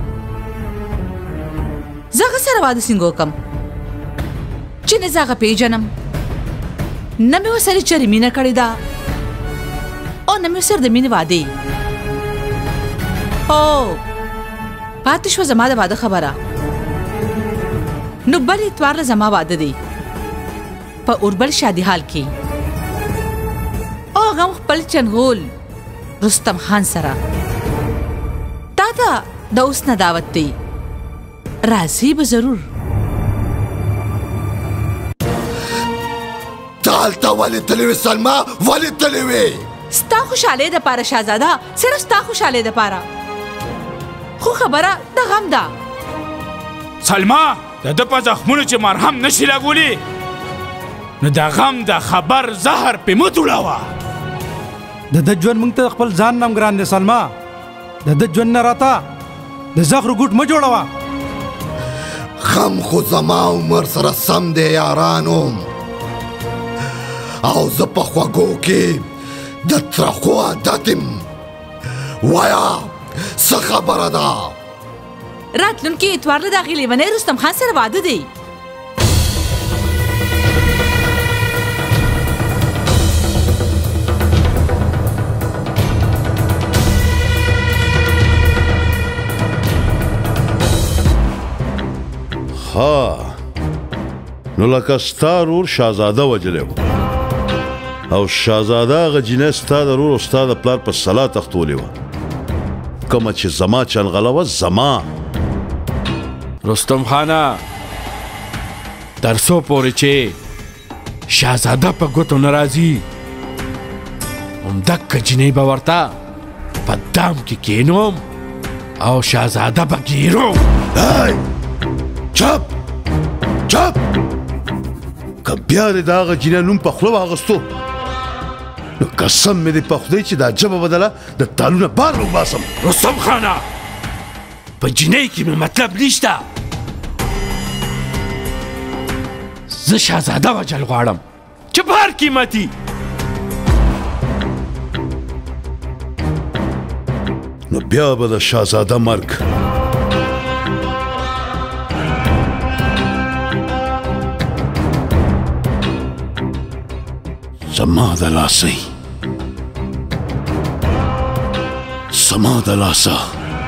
زغه سره واده څنګه وکم چې نه زغه پیژنم نه مې وسره چری مینا کړی دا او نه مې سره د مینې واده او پاتې شو زما د واده خبره نو بل اتوار زما واده دی په اوربل شادي حال کې او غم خپل چنغول رستم خان سره تا د اوس نه دعوت دی راځي به ضرور دالته ولې تلوي سلما ولې تلوي ستا خوشاله د پاره شهزاده صرف ستا خوشاله د پاره خو خبره د غم ده سلما د په زخمونو چې مرهم نشي لګولي نو د غم د خبر زهر په متولاوه د ژوند مونږ ته خپل ځان نام ګران دي سلما د ژوند نه راته د زخر ګوټ ما جوړوا غم خو زما عمر سره سم دی یارانو، او زه په خوږو کې د ترخو عادت یم. وایه څه خبره ده؟ راتلونکي اتوار له دغې لیونی رستم خان سره واده دی. ها نو لکه ستا رور شهزاده وجلی و او شهزاده هغه جینۍ ستا د رور او ستا د پلار په سلا تختولې وه، کومه چې زما چنغله وه زما. رستم خانه تر څو پورې چې شهزاده په ګوتو نه راځي همدکه جینۍ به ورته په دام کې کینوم او شهزاده به ګیروم. چپ چپ که بیا دې د هغه جینۍ نوم په خوله واغستو نو قسم مې دې په خدای چې دا ژبه بدله د تالونه بار وباسم. رستم خانه په جینۍ کې مې مطلب نشته، زه شهزاده وجل غواړم چې په هر قیمتي. نو بیا به د شهزاده مرګ زما د لاسه زما د لاسه.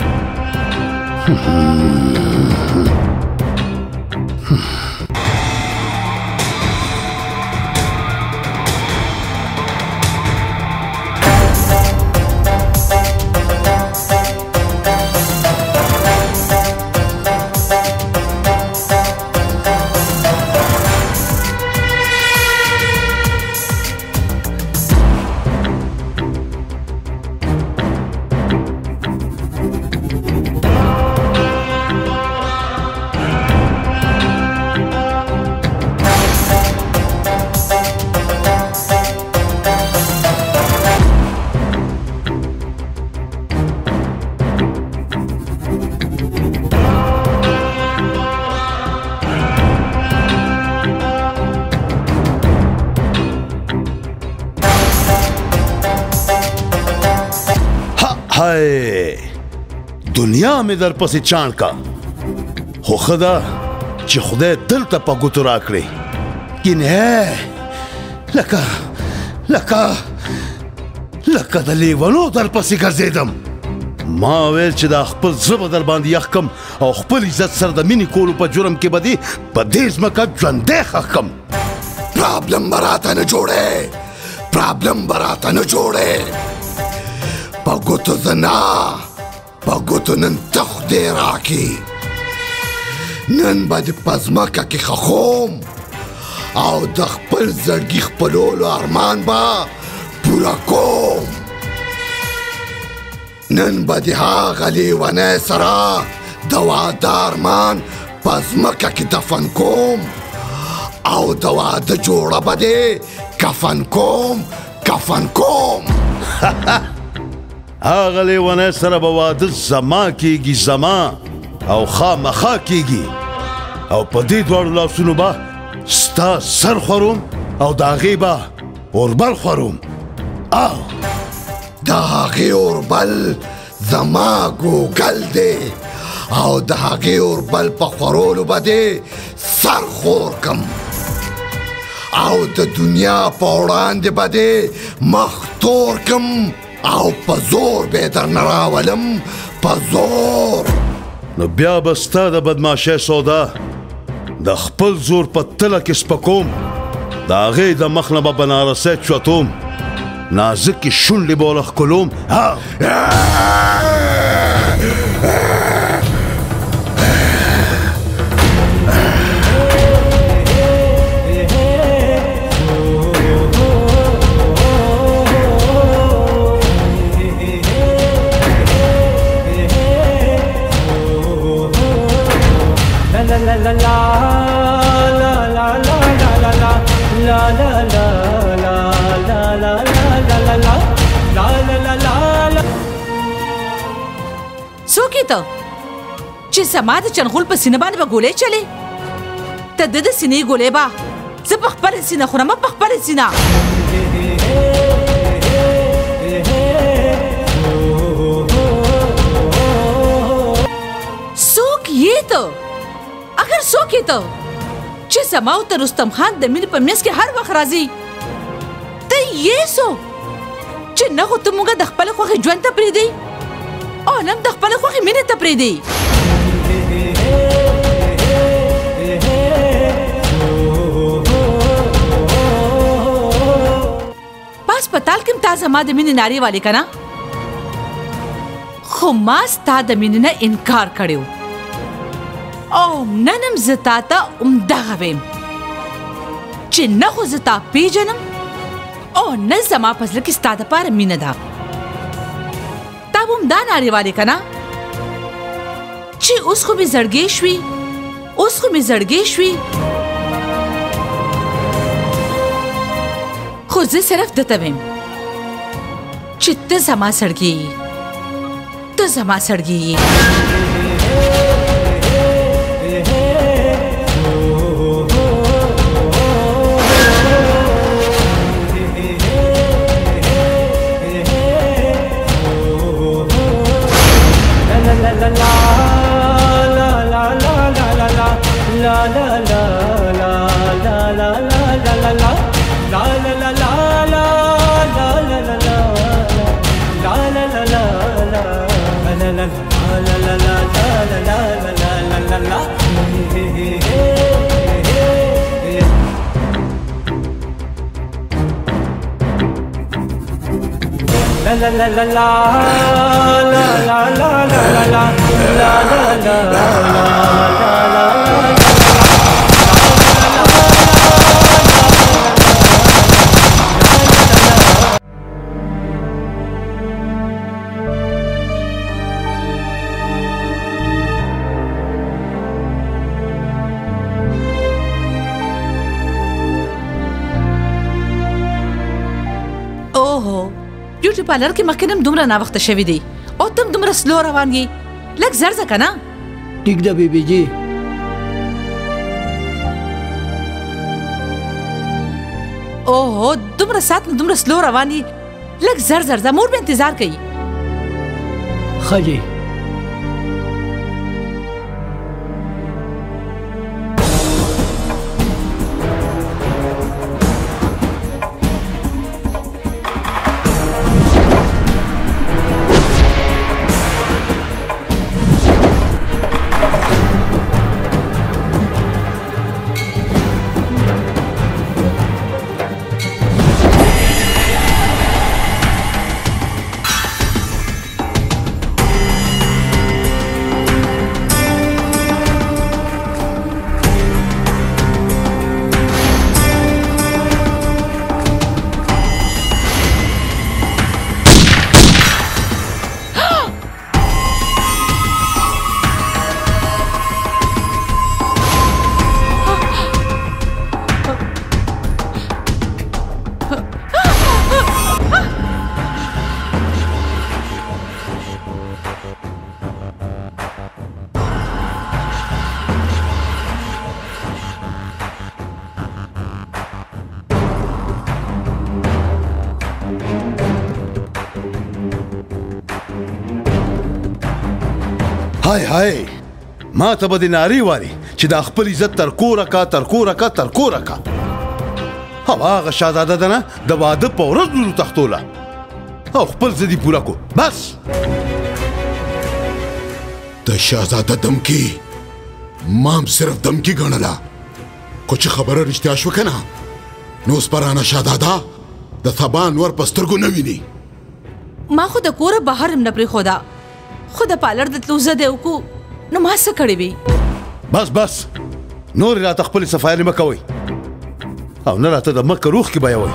دنیا مې در پسې چاڼ کا خو ښه ده چې خدای دلته په ګوتو راکړې کینې لکه د لیونو در پسې ګرځېدم. ما ویل چې دا خپل زړه به در باندې یخ کم او خپل عزت سره د مینې کولو په جرم کې به دې په دې ځمکه ژوندی ښخ کم. پرابلم به راته نه جوړې، پرابلم به راته نه جوړې. په ګوتو زه نه، په ګوتو نن ته خدای راکړي. نن به دې په ځمکه کې ښخوم او د خپل زړګي خپلولو ارمان به پوره کوم. نن به د هغه لیونی سره د واده ارمان په ځمکه کې دفن کوم او د واده جوړه به دې کفن کوم. هغه لیونی سره به واده زما کېږي، زما او خامخا کېږي او په دې دواړو لاسونو به ستا سر خوروم او د هغې به اوربل خوروم. او د هغې اوربل زما ګوګل دی او د هغې اوربل په خورولو به دې سر خور کم او د دنیا په وړاندې به دې مخ تور کم او په زور به در نه راولم، په زور. نو بیا به ستا د بدماشۍ سودا د خپل زور په تله کې سپکوم، د هغې د مخ نه به بنارسۍ چوتوم، نازکې شونډې به ورله ښکلوم. څوک یې ته؟ چې زما د چنغول په سینه باندې به ګولۍ چلې ته د ده سینې ګولۍ به زه په خپله سینه خورم په خپله سینه څوک یې ته اگر څوک یې ته چې زما او ته رستم خان د مینې په منځ کې هر وخت راځي ته یې څوک چې نه خو ته مونږ د خپلې خوښې ژوند ته پرېږدې او نه هم د خپلې خوښې مینې ته پرېږدې په هسپتال کې هم تا زما د مینې نارې والې که نه خو ما ستا د مینې نه انکار کړی و او نن هم زه تا ته همدغه ویم چې نه خو زه تا پیژنم او نه زما په زړه کې ستا دپاره مینه ده تا به هم دا نارې والې که نه چې اوس خو مې زړګې شوي اوس خو مې زړګې شوي خو زه صرف ده ته ویم چې ته زما سړګې یې ته زما سړګې یې la la la la la la la la la la la بیوټي پارلر کې مخکې هم دومره ناوخته شوي دی او ته هم دومره سلو روان یې لږ زر ځه که نه ټیک ده بیبي جي اوهو دومره ساعت نه دومره سلو روان یې لږ زر زر ځه مور به انتظار کوي ښه جي هاي هاي ما ته به د نارې واري چې دا خپل عزت تر کوره کا تر کوره کا تر کوره کا او هغه شهزاده ده نه د واده په ورځ لورو تښتوله او خپل ضد یې پوره کو بس د شهزاده دمکي ما هم صرف دمکي ګڼله خو چې خبره رښتیا شوه که نه نو اوس پرانه شهزاده د سبا انور په سترګو نه ویني ما خو د کوره بهر هم نه پرېښوده خو د پالر د تلو زه دی وکړو نو ما څه کړی وي بس بس نورې راته خپلې صفایانې مه کوئ او نه راته د مکه روح کې بیوئ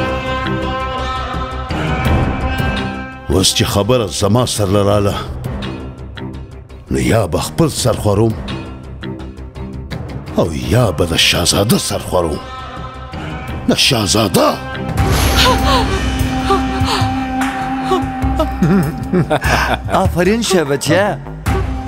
اوس چې خبره زما سر له راله نو یا به خپل سر خوروم او یا به د شهزاده سر خوروم د شهزاده آفرین شه بچه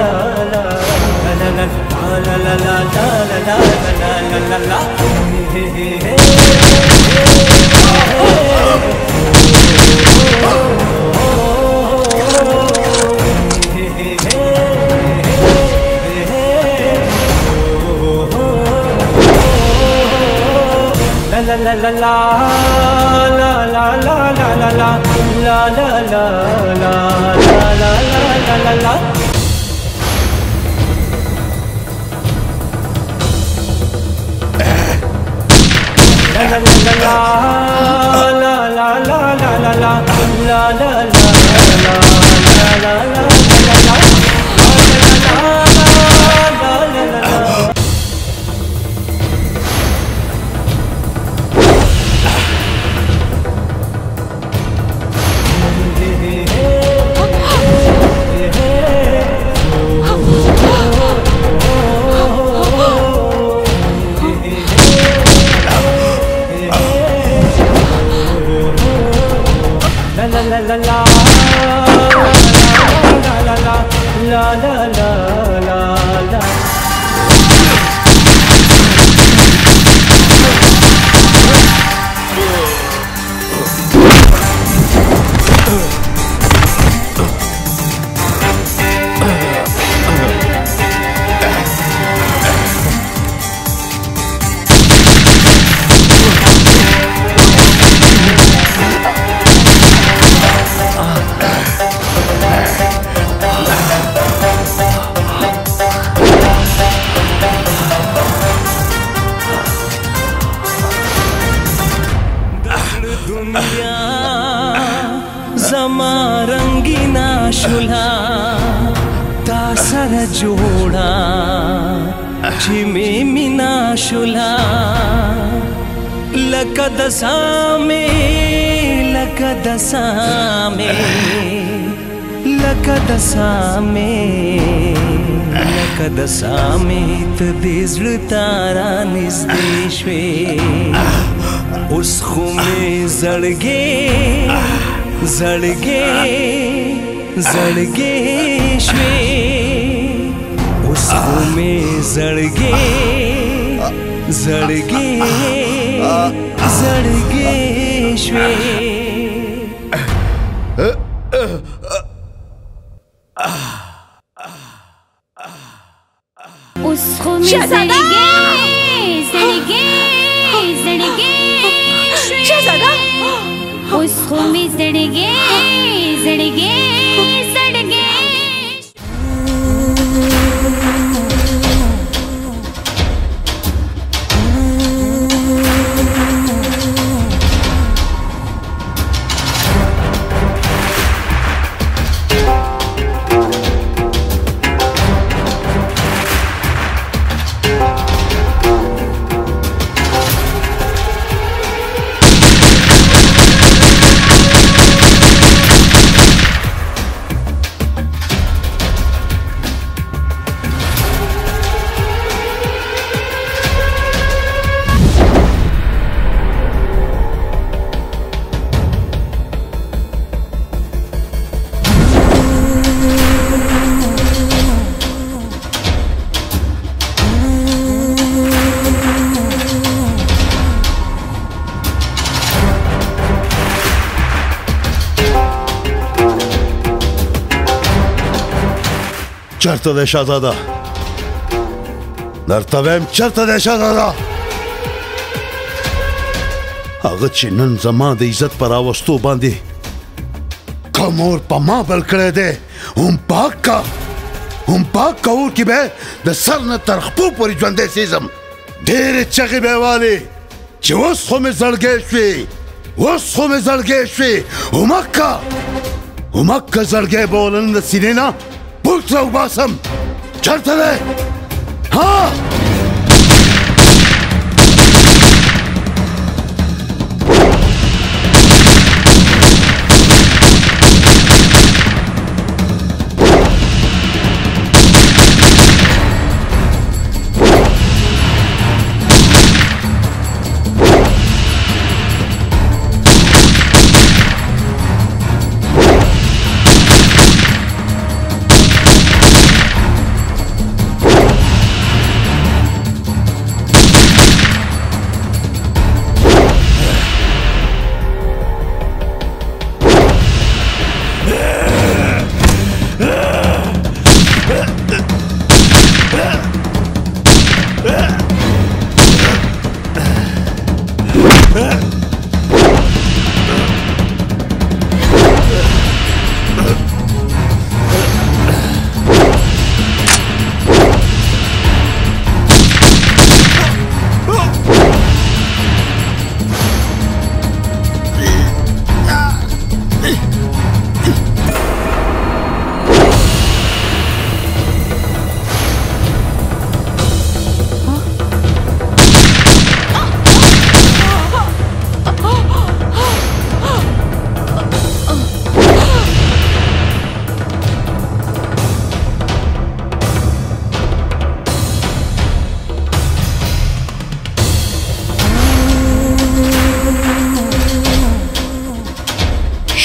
چرته ده شهزاده درته وایم چرته ده شهزاده هغه چې نن زما د عزت پر راوستو باندې کمور په ما بل کړی دی هم پاک اور کې به د سر نه تر خپو پورې ژوندی سیزم ډېرې چغې به یې والې چې اوس خو مې زړګی شوې همکه زړګی به ولنه د سینې نه پورته راوباسم چېرته دی ها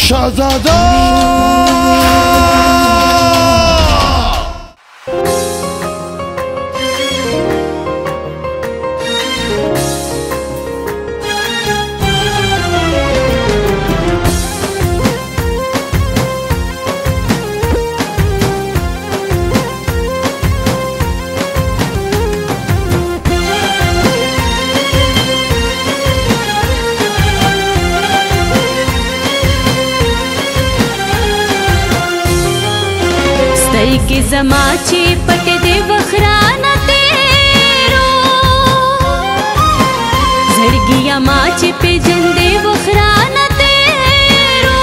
शहजादा के जमाचे पट दे बखराना तेरो झड़गिया माचे पे जंदे बखराना तेरो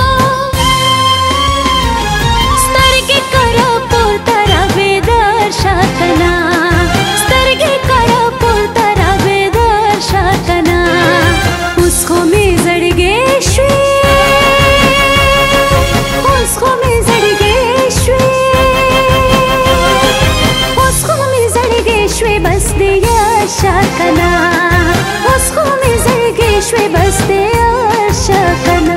स्तर के करा पुल तारा बेदर शाकना स्तर के करा पुल तारा बेदर शाकना उसको में जड़ गे उसको में जड़ गे बस दिया शाकना उसको में जरगे श्वे बस दिया शाकना